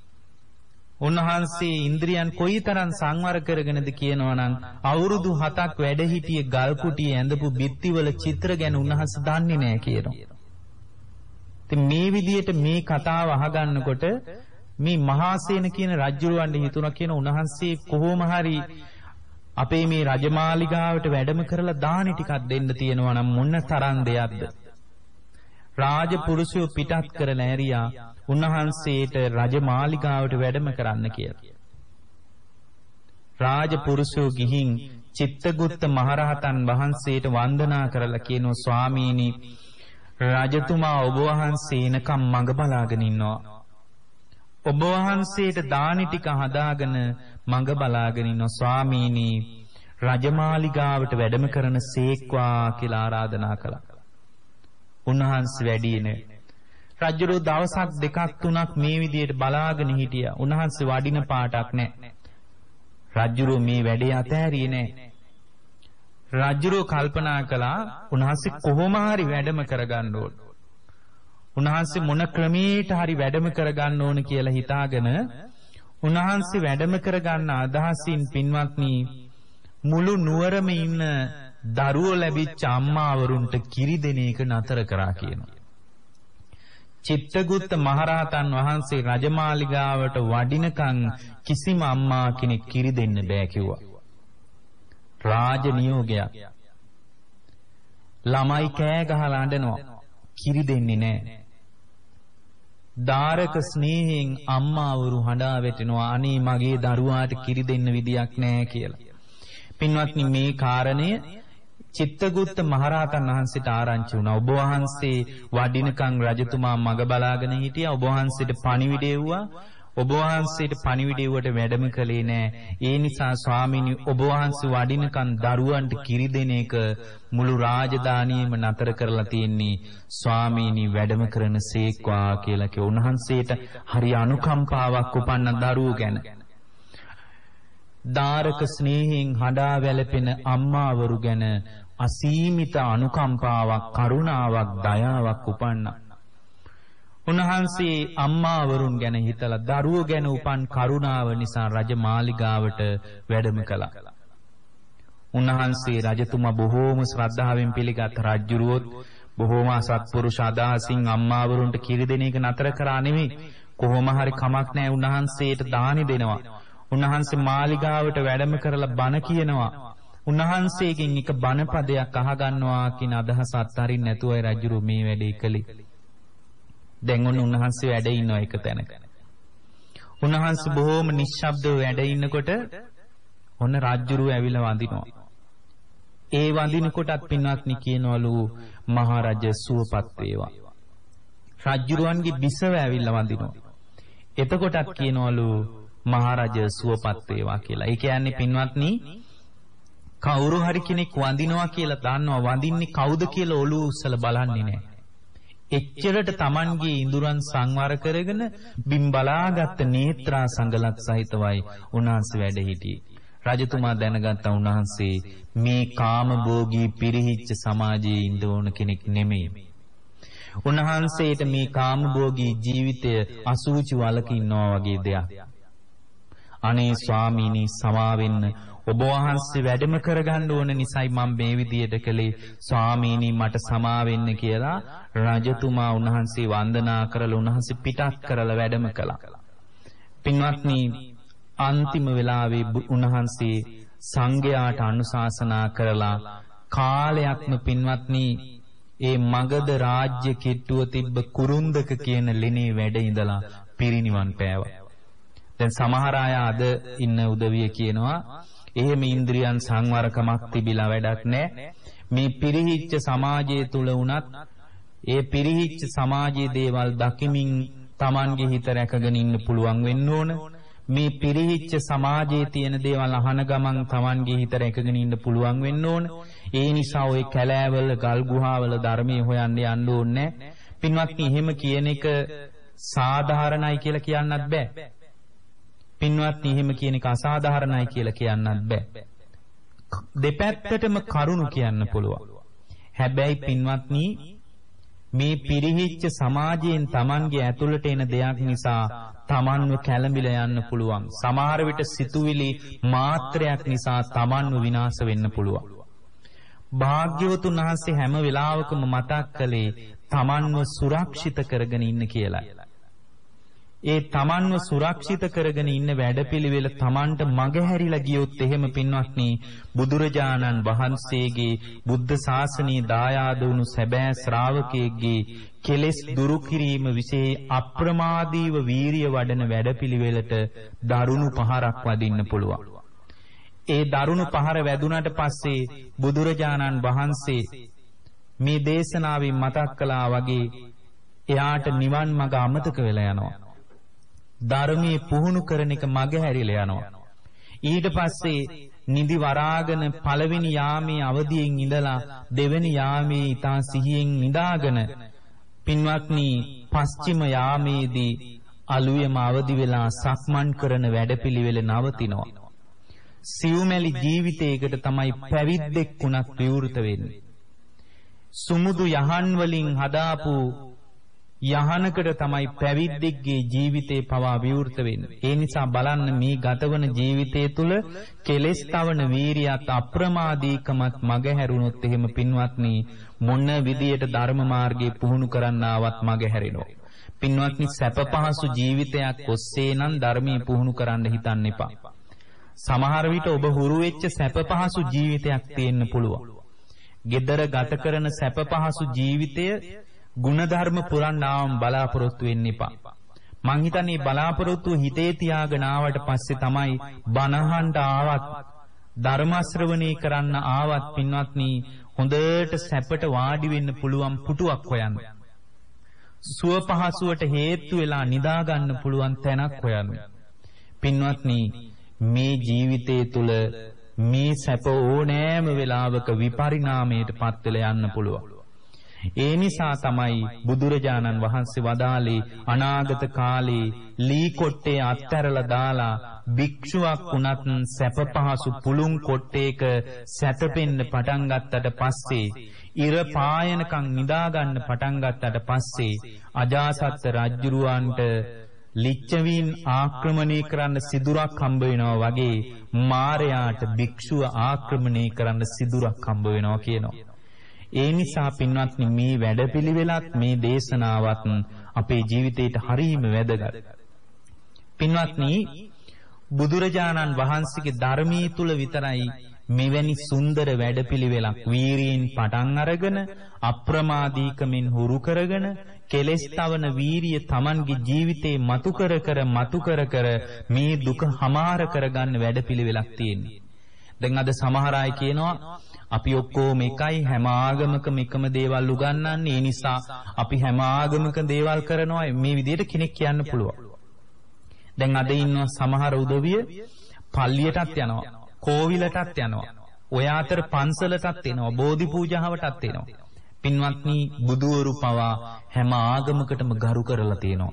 උන්වහන්සේ ඉන්ද්‍රියන් කොයිතරම් සංවර කරගෙනද කියනවනම් අවුරුදු 7ක් වැඩ හිටියේ ගල් කුටියේ ඇඳපු බිත්තිවල චිත්‍ර ගැන උන්වහන්සේ දන්නේ නැහැ කියනවා. ඉතින් මේ විදියට මේ කතාව අහගන්නකොට මේ මහාසේන කියන රජුරවන්නේ හිතුණා කියන උන්වහන්සේ කොහොම හරි අපේ මේ රජමාලිගාවට වැඩම කරලා දානි ටිකක් දෙන්න තියෙනවා නම් මොන තරම් දෙයක්ද. රාජපුරුෂයෝ පිටත් කරලා ඇරියා උන්වහන්සේට රජමාලිගාවට වැඩම කරන්න කියලා. රාජපුරුෂයෝ ගිහින් චිත්තගුත්ත මහරහතන් වහන්සේට වන්දනා කරලා කියනවා ස්වාමීනි රජතුමා ඔබ වහන්සේ එනකම් මඟ බලාගෙන ඉන්නවා. ඔබ වහන්සේට දානි ටික හදාගෙන මඟ බලාගෙන ඉන්නවා. ස්වාමීනි රජමාලිගාවට වැඩම කරන සේක්වා කියලා ආරාධනා කළා. උන්වහන්සේ වැඩියේ නෑ. රජුරෝ දවසක් දෙකක් තුනක් මේ විදියට බලාගෙන හිටියා. උන්වහන්සේ වඩින පාටක් නෑ. රජුරෝ මේ වැඩේ අතහැරියේ නෑ. රජුරෝ කල්පනා කළා උන්වහන්සේ කොහොම හරි වැඩම කරගන්න ඕන. උන්වහන්සේ මොන ක්‍රමයකට හරි වැඩම කරගන්න ඕන කියලා හිතාගෙන උන්වහන්සේ වැඩම කරගන්න අදහසින් පින්වත්නි මුළු නුවරම ඉන්න දරුවෝ ලැබිච්ච අම්මාවරුන්ට කිරි දෙන එක නතර කරා කියනවා. චිත්තගුත්ත මහරහතන් වහන්සේ රජමාලිගාවට වඩිනකන් කිසිම අම්මා කෙනෙක් කිරි දෙන්න බෑ කිව්වා. රාජ නියෝගයක්. ළමයි කෑ ගහලා අඬනවා. කිරි දෙන්නේ නැහැ. දාරක ස්නේහයෙන් අම්මාවරු හඬා වැටෙනවා අනේ මගේ දරුවාට කිරි දෙන්න විදියක් නැහැ කියලා. පින්වත්නි මේ කාරණය චිත්තගුත්ත මහරහතන් වහන්සේට ආරංචි වුණා. ඔබ වහන්සේ වඩිනකන් රජතුමා මග බලාගෙන හිටියා. ඔබ වහන්සේට පණිවිඩය වුණා. ඔබ වහන්සේට පණිවිඩයවට වැඩම කළේ නෑ. ඒ නිසා ස්වාමීනි ඔබ වහන්සේ වඩිනකන් දරුවන්ට කිරි දෙන එක මුළු රාජධානියම නතර කරලා තියෙන්නේ. ස්වාමීනි වැඩම කරන සේක්වා කියලා කිව්වා. උන්වහන්සේට හරි අනුකම්පාවක් උපන්න දරුවෝ ගැන. දාරක ස්නේහයෙන් හඬා වැළපෙන අම්මාවරු ගැන අසීමිත අනුකම්පාවක්, කරුණාවක්, දයාවක් උපන්නා. උන්වහන්සේ අම්මාවරුන් ගැන හිතලා දරුවෝ ගැන උපන් කරුණාව නිසා රජ මාලිගාවට වැඩම කළා. උන්වහන්සේ රජතුමා බොහෝම ශ්‍රද්ධාවෙන් පිළිගත් රජුරුවොත් බොහෝම සත්පුරුෂ අදහසින් අම්මාවරුන්ට කිරි දෙන එක නතර කරා නෙමෙයි. කොහොම හරි කමක් නැහැ උන්වහන්සේට දානි දෙනවා. උන්වහන්සේ මාලිගාවට වැඩම කරලා බණ කියනවා. උන්වහන්සේගෙන් එක බණ පදයක් අහගන්නවා කියන අදහස අත්හරින්න නැතුවයි රජුරු මේ වැඩේ කළේ. දැන් උන්වහන්සේ වැඩ ඉන්නවා එක තැනක. උන්වහන්සේ බොහොම නිශ්ශබ්දව වැඩ ඉන්නකොට ඔන්න රජුරු ඇවිල්ලා වඳිනවා. ඒ වඳිනකොටත් පින්වත්නි කියනවලු මහරජ සුවපත් වේවා. රජුරුවන්ගේ බිසව ඇවිල්ලා වඳිනවා. එතකොටත් කියනවලු මහරජ සුවපත් වේවා කියලා. ඒ කියන්නේ පින්වත්නි කවුරු හරි කෙනෙක් වඳිනවා කියලා දන්නවා. වඳින්නේ කවුද කියලා ඔළුව උස්සලා බලන්නේ නැහැ. එච්චරට Tamanගේ ඉඳුරන් සංවර කරගෙන බිම් බලාගත් නේත්‍රා සංගලත් සහිතවයි උන්වහන්සේ වැඩ හිටියේ. රජතුමා දැනගත්තා උන්වහන්සේ මේ කාමභෝගී පිරිහිච්ච සමාජයේ ඉන්න ඕන කෙනෙක් නෙමෙයි. උන්වහන්සේට මේ කාමභෝගී ජීවිතය අසුචි වලක ඉන්නවා වගේ දෙයක්. අනේ ස්වාමීනි සමාවෙන්න ඔබ වහන්සේ වැඩම කරගන්න ඕන නිසායි මම මේ විදියට කළේ. ස්වාමීනි මට සමාවෙන්න කියලා රජතුමා උන්වහන්සේ වන්දනා කරලා උන්වහන්සේ පිටත් කරලා වැඩම කළා. පින්වත්නි අන්තිම වෙලාවේ උන්වහන්සේ සංඝයාට අනුශාසනා කරලා කාලයක්ම පින්වත්නි ඒ මගධ රාජ්‍ය කිට්ටුව තිබ්බ කුරුන්දක කියන ලෙනේ වැඩ ඉඳලා පිරිනිවන් පෑවා. දැන් සමහර අය අද ඉන්න උදවිය කියනවා එහෙම ඉන්ද්‍රියන් සංවරකමක් තිබිලා වැඩක් නැහැ. මේ පිරිහිච්ච සමාජය තුල වුණත් ඒ පිරිහිච්ච සමාජයේ දේවල් දකිමින් Tamanගේ හිත රැකගෙන ඉන්න පුළුවන් වෙන්න ඕන. මේ පිරිහිච්ච සමාජයේ තියෙන දේවල් අහන ගමන් Tamanගේ හිත රැකගෙන ඉන්න පුළුවන් වෙන්න ඕන. ඒ නිසා ওই කැලෑවල ගල් ගුහාවල ධර්මයේ හොයන්න යන්න ඕනේ. පින්වත්නි එහෙම කියන එක සාධාරණයි කියලා කියන්නත් බෑ. පින්වත්නි එහෙම කියන එක අසාධාරණයි කියලා කියන්නත් බෑ. දෙපැත්තටම කරුණු කියන්න පුළුවන්. හැබැයි පින්වත්නි මේ පිරිහිච්ච සමාජයෙන් Tamanගේ ඇතුළට එන දෙයක් නිසා Tamanව කැළඹිලා යන්න පුළුවන්. සමහර විට සිතුවිලි මාත්‍රයක් නිසා Tamanව විනාශ වෙන්න පුළුවන්. භාග්‍යවතුන් වහන්සේ හැම වෙලාවකම මතක් කළේ Tamanව සුරක්ෂිත කරගෙන ඉන්න කියලා. ඒ Tamanව සුරක්ෂිත කරගෙන ඉන්න වැඩපිළිවෙල Tamanට මගහැරිලා ගියොත් එහෙම පින්වත්නි බුදුරජාණන් වහන්සේගේ බුද්ධ ශාසනයේ දායාද වුණු සැබෑ ශ්‍රාවකයෙක්ගේ කෙලෙස් දුරු කිරීම විශේෂ අප්‍රමාදීව වීරිය වඩන වැඩපිළිවෙලට දරුණු පහරක් වදින්න පුළුවන්. ඒ දරුණු පහර වැදුනට පස්සේ බුදුරජාණන් වහන්සේ මේ දේශනාවෙන් මතක් කළා වගේ එයාට නිවන් මඟ අමතක වෙලා යනවා. ධර්මයේ පුහුණු කරන එක මගහැරිලා යනවා. ඊට පස්සේ නිදි වරාගෙන පළවෙනි යාමේ අවදියෙන් ඉඳලා දෙවෙනි යාමේ ඊතා සිහියෙන් නිදාගෙන පින්වත්නි පස්චිම යාමේදී අලුයම අවදි වෙලා සක්මන් කරන වැඩපිළිවෙල නවතිනවා. සිව්මැලි ජීවිතයකට තමයි පැවිද්දෙක් වුණත් විවෘත වෙන්නේ. සුමුදු යහන් වලින් හදාපු යහනකට තමයි පැවිද්දෙක්ගේ ජීවිතේ පවා විවෘත වෙන්නේ. ඒ නිසා බලන්න මේ ගතවන ජීවිතය තුළ කෙලෙස් තවන වීරියත් අප්‍රමාදීකමත් මගහැරුණොත් එහෙම පින්වත්නි මොන විදියට ධර්ම මාර්ගයේ පුහුණු කරන්නවත් මගහැරෙනවා. පින්වත්නි සැප පහසු ජීවිතයක් ඔස්සේ නම් ධර්මයේ පුහුණු කරන්න හිතන්න එපා. සමහර විට ඔබ හුරු වෙච්ච සැප පහසු ජීවිතයක් තියෙන්න පුළුවන්. gedara ගත කරන සැප පහසු ජීවිතය ගුණධර්ම පුරන්නාම බලාපොරොත්තු වෙන්න එපා. මං හිතන්නේ බලාපොරොත්තු හිතේ තියාගෙන ආවට පස්සේ තමයි බණහන්ට ආවත් ධර්ම ශ්‍රවණේ කරන්න ආවත් පින්වත්නි හොඳට සැපට වාඩි වෙන්න පුළුවන් පුටුවක් හොයන්න. සුව පහසුවට හේතු වෙලා නිදා ගන්න පුළුවන් තැනක් හොයන්න. පින්වත්නි, මේ ජීවිතය තුළ මේ සැප ඕනෑම වෙලාවක විපරිණාමයටපත් වෙලා යන්න පුළුවන්. ඒ නිසා තමයි බුදුරජාණන් වහන්සේ වදාළේ අනාගත කාලේ ලී කොට්ටේ අත්හැරලා දාලා භික්ෂුවක් වුණත් සැප පහසු පුළුන් කොට්ටේක සැතපෙන්න පටන් ගත්තට පස්සේ ඉර පායනකම් නිදා ගන්න පටන් ගත්තට පස්සේ අජාසත් රජුරවන්ට ලිච්ඡවීන් ආක්‍රමණය කරන්න සිදුරක් හම්බ වෙනවා වගේ මාරයාට භික්ෂුව ආක්‍රමණය කරන්න සිදුරක් හම්බ වෙනවා කියනවා. ඒ නිසා පින්වත්නි, මේ වැඩපිළිවෙලත් මේ දේශනාවත් අපේ ජීවිතේට හරීම වැදගත්. පින්වත්නි, බුදුරජාණන් වහන්සේගේ ධර්මයේ තුල විතරයි මෙවැනි සුන්දර වැඩපිළිවෙලක් වීරියෙන් පටන් අරගෙන අප්‍රමාදීකමින් හුරු කරගෙන කෙලෙස් තවන වීරිය Tamanගේ ජීවිතේ මතු කර මේ දුක හමාර කරගන්න වැඩපිළිවෙලක් තියෙන්නේ. දැන් අද සමහර අය කියනවා අපි ඔක්කොම එකයි, හැම ආගමකම එකම දේවල් උගන්වන්නේ, ඒ නිසා අපි හැම ආගමක දේවල් කරනවා. මේ විදිහට කෙනෙක් කියන්න පුළුවන්. දැන් අද ඉන්න සමහර උදවිය පල්ලියටත් යනවා, කෝවිලටත් යනවා, ඔය අතර පන්සලටත් එනවා, බෝධි පූජාවටත් එනවා. පින්වත්නි, බුදුවරු පවා හැම ආගමකටම ගරු කරලා තියෙනවා.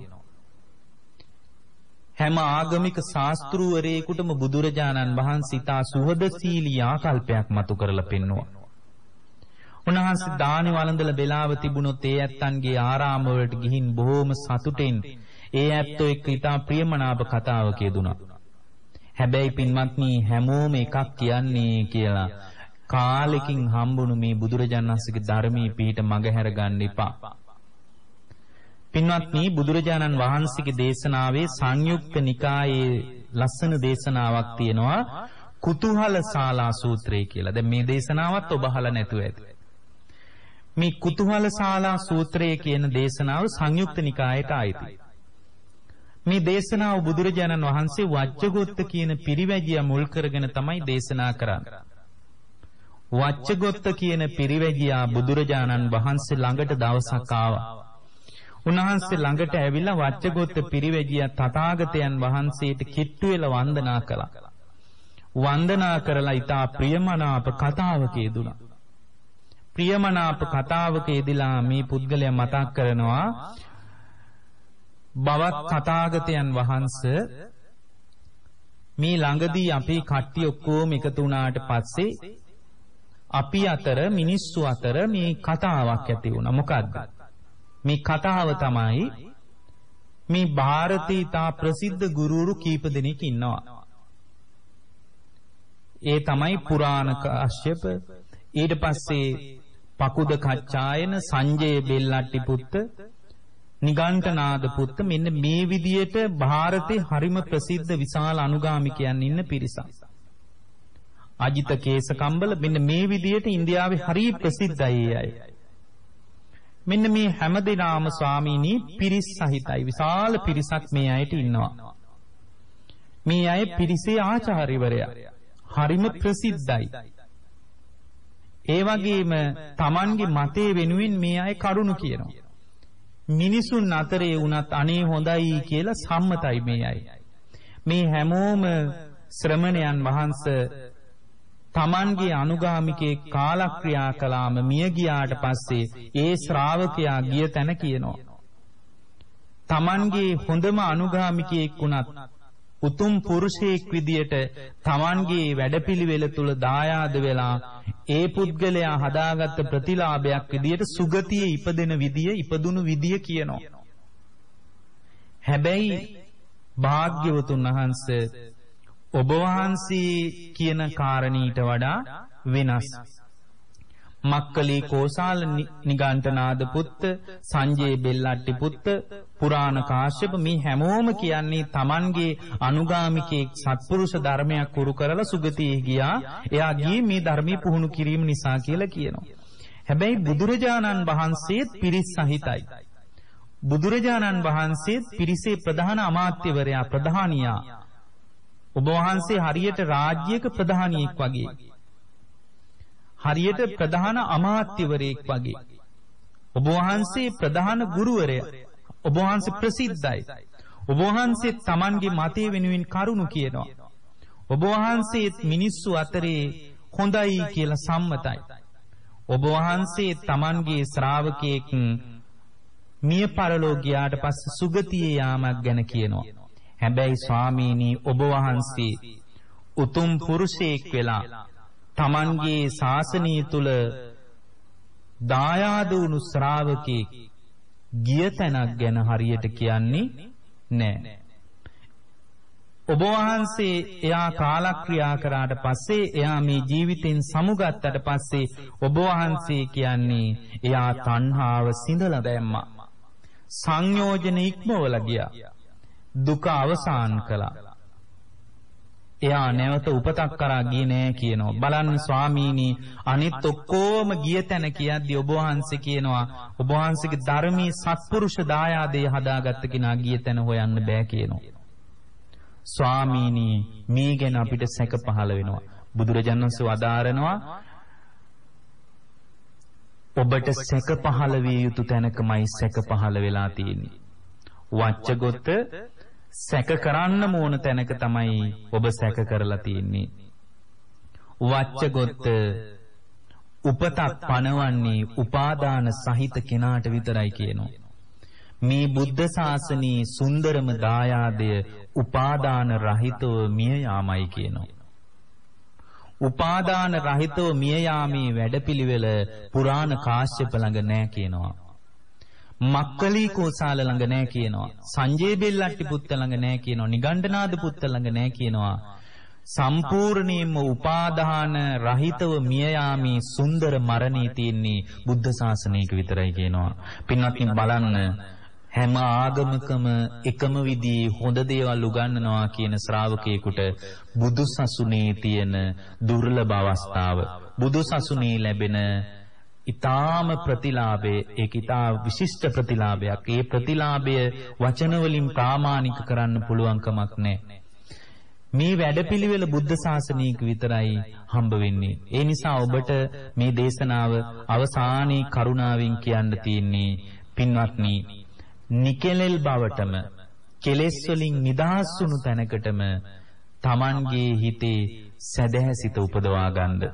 හැම ආගමික ශාස්ත්‍රූවරයෙකුටම බුදුරජාණන් වහන්සේ තා සුහදශීලී ආකල්පයක් මතු කරලා පෙන්වුවා. උන්වහන්සේ දානි වළඳලා බෙලාව තිබුණොත් ඒ ඇත්තන්ගේ ආරාම වලට ගිහින් බොහොම සතුටින් ඒ ඇත්තෝ එක්ක ඉතා ප්‍රියමනාප කතාවක යෙදුණා. හැබැයි පින්වත්නි, හැමෝම එකක් කියන්නේ කියලා කාලෙකින් හම්බුණු මේ බුදුරජාණන් වහන්සේගේ ධර්මයේ පිහිට මගහැර ගන්න එපා. පින්වත්නි, බුදුරජාණන් වහන්සේගේ දේශනාවේ සංයුක්ත නිකායේ ලස්සන දේශනාවක් තියෙනවා, කුතුහල ශාලා සූත්‍රය කියලා. දැන් මේ දේශනාවත් ඔබ අහලා නැතුව ඇති. මේ කුතුහල ශාලා සූත්‍රය කියන දේශනාව සංයුක්ත නිකායට ආйти. මේ දේශනාව බුදුරජාණන් වහන්සේ වච්චගොත්ත කියන පිරිවැජිය මුල් කරගෙන තමයි දේශනා කරන්නේ. වච්චගොත්ත කියන පිරිවැජියා බුදුරජාණන් වහන්සේ ළඟට දවසක් ආවා. උන්වහන්සේ ළඟට ඇවිල්ලා වච්චගොත්ත පිරිවැජියා තථාගතයන් වහන්සේට කිට්ටු වෙලා වන්දනා කළා. වන්දනා කරලා ඊටා ප්‍රියමනාප කතාවක යෙදුණා. ප්‍රියමනාප කතාවක යෙදিলা මේ පුද්ගලයා මතක් කරනවා, බවත් තථාගතයන් වහන්සේ මේ ළඟදී අපේ කට්ටිය ඔක්කොම එකතු වුණාට පස්සේ අපි අතර, මිනිස්සු අතර මේ කතාවක් ඇති වුණා. මොකද්ද? මේ කතාව තමයි මේ ಭಾರತී තා ප්‍රසිද්ධ ගුරුවරු කීප දෙනෙක් ඉන්නවා. ඒ තමයි පුරාණ කාශ්‍යප, ඊට පස්සේ පකුද කච්චායන, සංජය බෙල්ලට්ටි පුත්ත, නිගණ්ඨනාද පුත්ත. මෙන්න මේ විදියට ಭಾರತේ හරිම ප්‍රසිද්ධ විශාල අනුගාමිකයන් ඉන්න පිරිසක්. අජිත කේසකම්බල, මෙන්න මේ විදියට ඉන්දියාවේ හරි ප්‍රසිද්ධයි අය. මෙන්න මේ හැමදෙනාම ස්වාමීනි පිරිස් සහිතයි, විශාල පිරිසක් මේ අයට ඉන්නවා. මේ අය පිරිසේ ආචාර්යවරයා, හරිම ප්‍රසිද්ධයි. ඒ වගේම Tamanගේ මතේ වෙනුවෙන් මේ අය කරුණු කියනවා. මිනිසුන් අතරේ වුණත් අනේ හොඳයි කියලා සම්මතයි මේ අය. මේ හැමෝම ශ්‍රමණයන් වහන්සේ Tamanගේ අනුගාමිකේ කාලක්‍රියා කළාම මිය ගියාට පස්සේ ඒ ශ්‍රාවකයා ගිය තැන කියනවා, Tamanගේ හොඳම අනුගාමිකයෙක් වුණත් උතුම් පුරුෂයෙක් විදියට Tamanගේ වැඩපිළිවෙල තුල දායාද වෙලා ඒ පුද්ගලයා හදාගත්ත ප්‍රතිලාභයක් විදියට සුගතියේ ඉපදෙන විදිය, ඉපදුණු විදිය කියනවා. හැබැයි භාග්‍යවතුන් වහන්සේ ඔබ වහන්සේ කියන කාරණීට වඩා වෙනස්. මක්කලී කෝසාල, නිගණ්ඨනාද පුත්ත, සංජය බෙල්ලට්ටි පුත්ත, පුරාණ කාශ්‍යප, මේ හැමෝම කියන්නේ Tamanගේ අනුගාමිකයෙක් සත්පුරුෂ ධර්මයක් කුරු කරලා සුගතියේ ගියා. එයා ගියේ මේ ධර්මී පුහුණු කිරීම නිසා කියලා කියනවා. හැබැයි බුදුරජාණන් වහන්සේත් පිරිස් සහිතයි. බුදුරජාණන් වහන්සේත් පිරිසේ ප්‍රධාන අමාත්‍යවරයා, ප්‍රධානියා. ඔබ වහන්සේ හරියට රාජ්‍යයක ප්‍රධානියෙක් වගේ. හරියට ප්‍රධාන අමාත්‍යවරයෙක් වගේ. ඔබ වහන්සේ ප්‍රධාන ගුරුවරයා. ඔබ වහන්සේ ප්‍රසිද්ධයි. ඔබ වහන්සේ Tamanගේ මතය වෙනුවෙන් කරුණු කියනවා. ඔබ වහන්සේ මිනිස්සු අතරේ හොඳයි කියලා සම්මතයි. ඔබ වහන්සේ Tamanගේ ශ්‍රාවකයෙක් මිය පරලෝ ගියාට පස්සේ සුගතියේ යාමක් ගැන කියනවා. හැබැයි ස්වාමීනි ඔබ වහන්සේ උතුම් පුරුෂයෙක් වෙලා Tamanගේ ශාසනය තුල දායාද වුණු ශ්‍රාවකෙක් ගිය තැනක් ගැන හරියට කියන්නේ නැහැ. ඔබ වහන්සේ එයා කාලක්‍රියා කරාට පස්සේ එයා මේ ජීවිතෙන් සමුගත්තට පස්සේ ඔබ වහන්සේ කියන්නේ එයා තණ්හාව සිඳලා දැම්මා. සංයෝජන ඉක්මවල ගියා. දුක අවසන් කළා. එයා නැවත උපතක් කරා ගියේ නෑ කියනවා. බලන්න ස්වාමීනි අනිත් ඔක්කොම ගිය තැන කියද්දි ඔබ වහන්සේ කියනවා ඔබ වහන්සේගේ ධර්මී සත්පුරුෂ දායාදේ හදාගත්ත කෙනා ගිය තැන හොයන්න බෑ කියනවා. ස්වාමීනි මේ ගැන අපිට සැක පහළ වෙනවා. බුදුරජාණන් වහන්සේ වදාරනවා ඔබට සැක පහළ විය යුතු තැනකමයි සැක පහළ වෙලා තියෙන්නේ. වච්චගොත සැක කරන්න ඕන තැනක තමයි ඔබ සැක කරලා තියෙන්නේ. වච්චගොත උපතක් පනවන්නේ උපාදාන සහිත කෙනාට විතරයි කියනවා. මේ බුද්ධ ශාසනයේ සුන්දරම දායාදය උපාදාන රහිතව මිය යාමයි කියනවා. උපාදාන රහිතව මිය යාමේ වැඩපිළිවෙල පුරාණ කාශ්‍යප ළඟ නැහැ කියනවා. මක්කලි කෝසාල ළඟ නැහැ කියනවා. සංජේ බෙල්ලට්ටි පුත්ත ළඟ නැහැ කියනවා. නිගණ්ඨනාද පුත්ත ළඟ නැහැ කියනවා. සම්පූර්ණයෙන්ම උපාදාන රහිතව මිය යාමේ සුන්දර මරණේ තියෙන්නේ බුද්ධ ශාසනයක විතරයි කියනවා. පින්වත්නි බලන්න හැම ආගමකම එකම විදිහේ හොඳ දේවල් උගන්වනවා කියන ශ්‍රාවකයෙකුට බුදු සසුනේ තියෙන දුර්ලභ අවස්ථාව බුදු සසුනේ ලැබෙන ඊටාම ප්‍රතිලාභය ඒක ඊටා විශිෂ්ට ප්‍රතිලාභයක්. ඒ ප්‍රතිලාභය වචන වලින් ප්‍රාමාණික කරන්න පුළුවන් කමක් නැහැ. මේ වැඩපිළිවෙල බුද්ධ ශාසනයක විතරයි හම්බ වෙන්නේ. ඒ නිසා ඔබට මේ දේශනාව අවසානයේ කරුණාවෙන් කියන්න තියෙන්නේ පින්වත්නි නිකෙලෙල් බවටම කෙලෙස් වලින් නිදහස් වුණු තැනකටම Tamanගේ හිතේ සැදැහැසිත උපදවා ගන්න.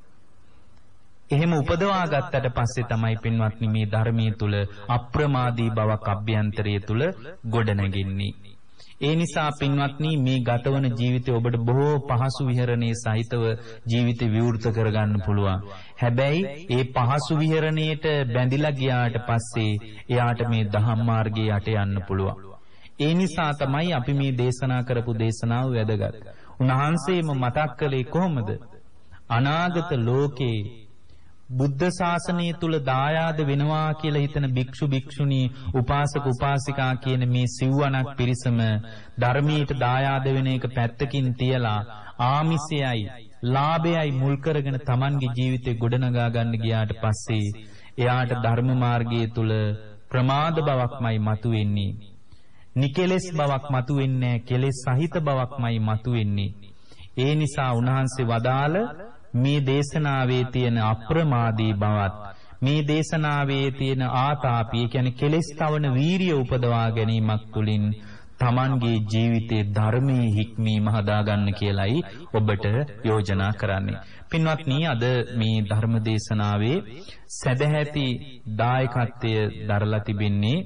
එහෙම උපදවා ගත්තට පස්සේ තමයි පින්වත්නි මේ ධර්මයේ තුල අප්‍රමාදී බවක් අභ්‍යන්තරයේ තුල ගොඩනැගෙන්නේ. ඒ නිසා පින්වත්නි මේ ගතවන ජීවිතය ඔබට බොහෝ පහසු විහරණයේ සහිතව ජීවිතය විවෘත කරගන්න පුළුවන්. හැබැයි ඒ පහසු විහරණයට බැඳිලා ගියාට පස්සේ එයාට මේ ධම්ම මාර්ගයේ යට යන්න පුළුවන්. ඒ නිසා තමයි අපි මේ දේශනා කරපු දේශනාව වැදගත්. උන්වහන්සේම මතක් කළේ කොහොමද? අනාගත ලෝකේ බුද්ධ ශාසනය තුල දායාද වෙනවා කියලා හිතන භික්ෂු භික්ෂුණී උපාසක උපාසිකා කියන මේ සිව්වණක් පිරිසම ධර්මයට දායාද වෙන එක පැත්තකින් තියලා ආමිසයයි ලාභයයි මුල් කරගෙන Tamanගේ ජීවිතේ ගොඩනගා ගන්න ගියාට පස්සේ එයාට ධර්ම මාර්ගයේ තුල ප්‍රමාද බවක්මයි මතුවෙන්නේ. නිකෙලෙස් බවක් මතුවෙන්නේ නැහැ. කෙලෙස් සහිත බවක්මයි මතුවෙන්නේ. ඒ නිසා උන්වහන්සේ වදාළ මේ දේශනාවේ තියෙන අප්‍රමාදී බවත් මේ දේශනාවේ තියෙන ආතාපිය කියන්නේ කෙලෙස් තවන වීරිය උපදවා ගැනීමක් තුළින් Tamanගේ ජීවිතයේ ධර්මයේ හික්මීම හදාගන්න කියලයි ඔබට යෝජනා කරන්නේ. පින්වත්නි අද මේ ධර්ම දේශනාවේ සදැහැති දායකත්වය දරලා තිබෙන්නේ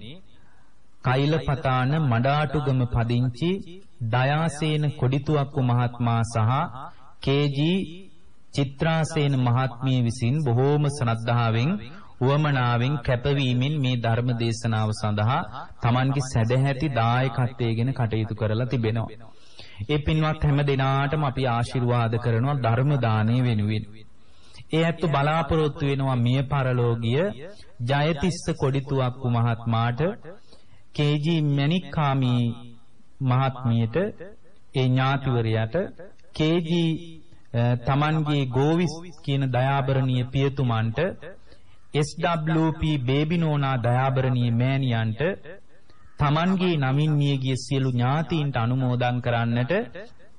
කෛලපතාන මඩාටුගම පදිංචි දයාසේන කොඩිතුවක්කු මහත්මයා සහ කේ.ජී. චිත්‍රාසේන මහත්මිය විසින් බොහෝම ශ්‍රද්ධාවෙන් උවමනාවෙන් කැපවීමෙන් මේ ධර්ම දේශනාව සඳහා Tamanගේ සදැහැති දායකත්වයෙන් කටයුතු කරලා තිබෙනවා. ඒ පින්වත් හැම දිනාටම අපි ආශිර්වාද කරනවා ධර්ම දානය වෙනුවෙන්. ඒ ඇත්ත බලාපොරොත්තු වෙනවා මිය පරලෝකීය ජයතිස්ස කොඩිතුවක්කු මහත්මයාට කේ.ජී. මණික්කාමී මහත්මියට ඒ ඥාතිවරයාට කේ.ජී. තමන්ගේ ගෝවිස් කියන දයාබරණීය පියතුමන්ට SWP බේබිනෝනා දයාබරණීය මෑණියන්ට තමන්ගේ නමින් මියගිය සියලු ඥාතීන්ට අනුමෝදන් කරන්නට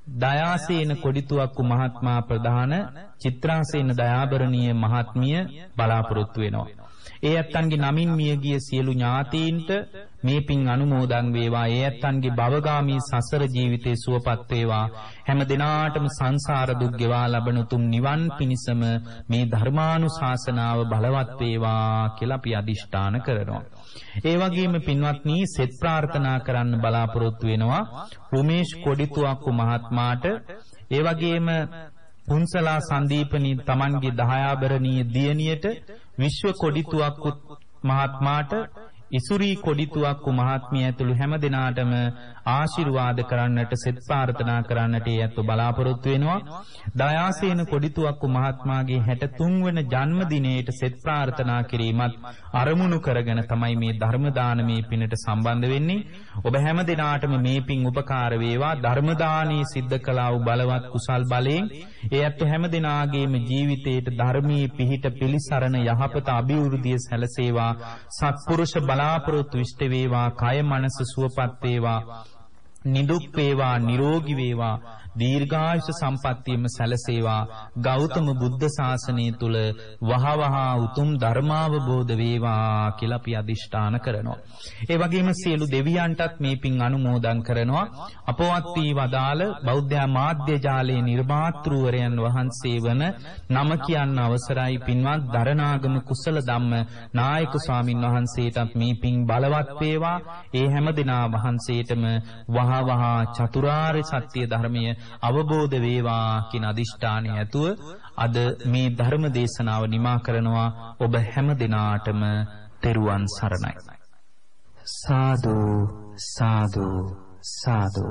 දයාසේන කොඩිතුවක්කු මහත්මයා ප්‍රධාන චිත්‍රාසේන දයාබරණීය මහත්මිය බලාපොරොත්තු වෙනවා. ඒ ඇත්තන්ගේ නමින් මියගිය සියලු ඥාතීන්ට මේ පින් අනුමෝදන් වේවා. ඒ ඇත්තන්ගේ භවගාමී සසර ජීවිතේ සුවපත් වේවා. හැම දිනාටම සංසාර දුක් ගෙවා ලබන උතුම් නිවන් පිණිසම මේ ධර්මානුශාසනාව බලවත් වේවා කියලා අපි අදිෂ්ඨාන කරනවා. ඒ වගේම පින්වත්නි සෙත් ප්‍රාර්ථනා කරන්න බලාපොරොත්තු වෙනවා රුමේෂ් කොඩිතුවක්කු මහත්මයාට. ඒ වගේම පුන්සලා සංදීපනී තමන්ගේ දහයාබරණීය දියණියට, විශ්ව කොඩිතුවක්කු මහත්මයාට, ඉසුරී කොඩිතුවක්කු මහත්මිය ඇතුළු හැම දිනාටම ආශිර්වාද කරන්නට සෙත් ප්‍රාර්ථනා කරන්නට යැත්තු බලාපොරොත්තු වෙනවා. දයාසේන කොඩිතුවක්කු මහත්මයාගේ 63 වන ජන්මදිනයේට සෙත් ප්‍රාර්ථනා කිරීමත් අරමුණු කරගෙන තමයි මේ ධර්ම දානමේ පිනට සම්බන්ධ වෙන්නේ. ඔබ හැම දිනාටම මේ පින් උපකාර වේවා. ධර්ම දානී සිද්ධ කළා වූ බලවත් කුසල් බලයෙන් ඒ අත් හැම දිනාගේම ජීවිතයට ධර්මයේ පිහිට පිලිසරණ යහපත අභිවෘද්ධිය සැලසේවා. සත්පුරුෂ බලාපොරොත්තු ඉෂ්ට වේවා. කය මනස සුවපත් වේවා. නිදුක් වේවා, නිරෝගී වේවා, දීර්ඝායුෂ සම්පන්නියම සැලසේවා. ගෞතම බුද්ධ ශාසනය තුල වහවහ උතුම් ධර්මාවබෝධ වේවා කියලා අපි අදිෂ්ඨාන කරනවා. ඒ වගේම සියලු දෙවියන්ටත් මේ පින් අනුමෝදන් කරනවා. අපවත් වී වදාළ බෞද්ධ මාධ්‍ය ජාලයේ නිර්මාතෘවරයන් වහන්සේ වන නම කියන්න අවසරයි පින්වත් දරණාගම කුසල ධම්ම නායක ස්වාමින් වහන්සේටත් මේ පින් බලවත් වේවා. ඒ හැම දිනා වහන්සේටම වහවහ චතුරාර්ය සත්‍ය ධර්මය අවබෝධ වේවා කියන අදිෂ්ඨානය ඇතුව අද මේ ධර්ම දේශනාව නිමා කරනවා. ඔබ හැම දිනාටම තෙරුවන් සරණයි. සාදු සාදු සාදු.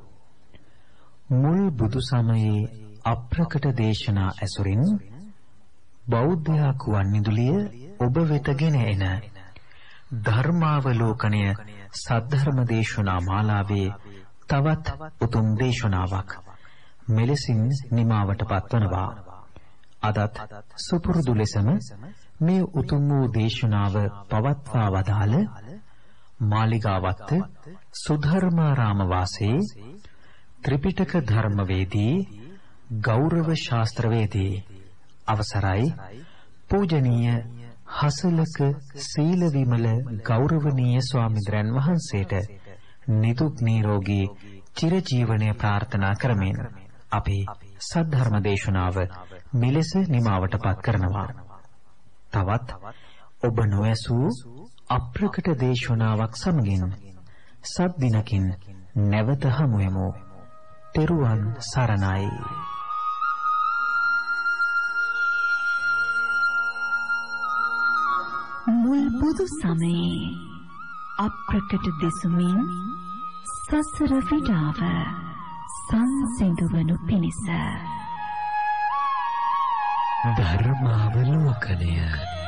මුල් බුදු සමයේ අප්‍රකට දේශනා ඇසුරින් බෞද්ධ කුවන්විදුලිය ඔබ වෙතගෙන එන ධර්මාවලෝකනය සද්ධර්ම දේශනා මාලාවේ තවත් උතුම් දේශනාවක් මෙලෙසින් නිමාවට පත්වනවා. අදත් සුපුරුදු ලෙසම මේ උතුම් වූ දේශනාව පවත්වා වදාළ මාලිගාවත්ත සුධර්මාරාම වාසී ත්‍රිපිටක ධර්මවේදී ගෞරව ශාස්ත්‍රවේදී අවසරයි පූජනීය හසලක සීල විමල ගෞරවනීය ස්වාමීන් වහන්සේට නිදුක් නිරෝගී චිරජීවනයේ ප්‍රාර්ථනා කරමින් අපේ සද්ධර්ම දේශනාව මෙලෙස නිමාවටපත් කරනවා. තවත් ඔබ නොඇසූ අප්‍රකට දේශනාවක් සමගින් සත් දිනකින් නැවත හමු වෙමු. තෙරුවන් සරණයි. මුල් බුදු සමයේ අප්‍රකට දෙසුමින් සසර විඩාව සංසිඳුවනු පිණිස ධර්මාවලෝකනය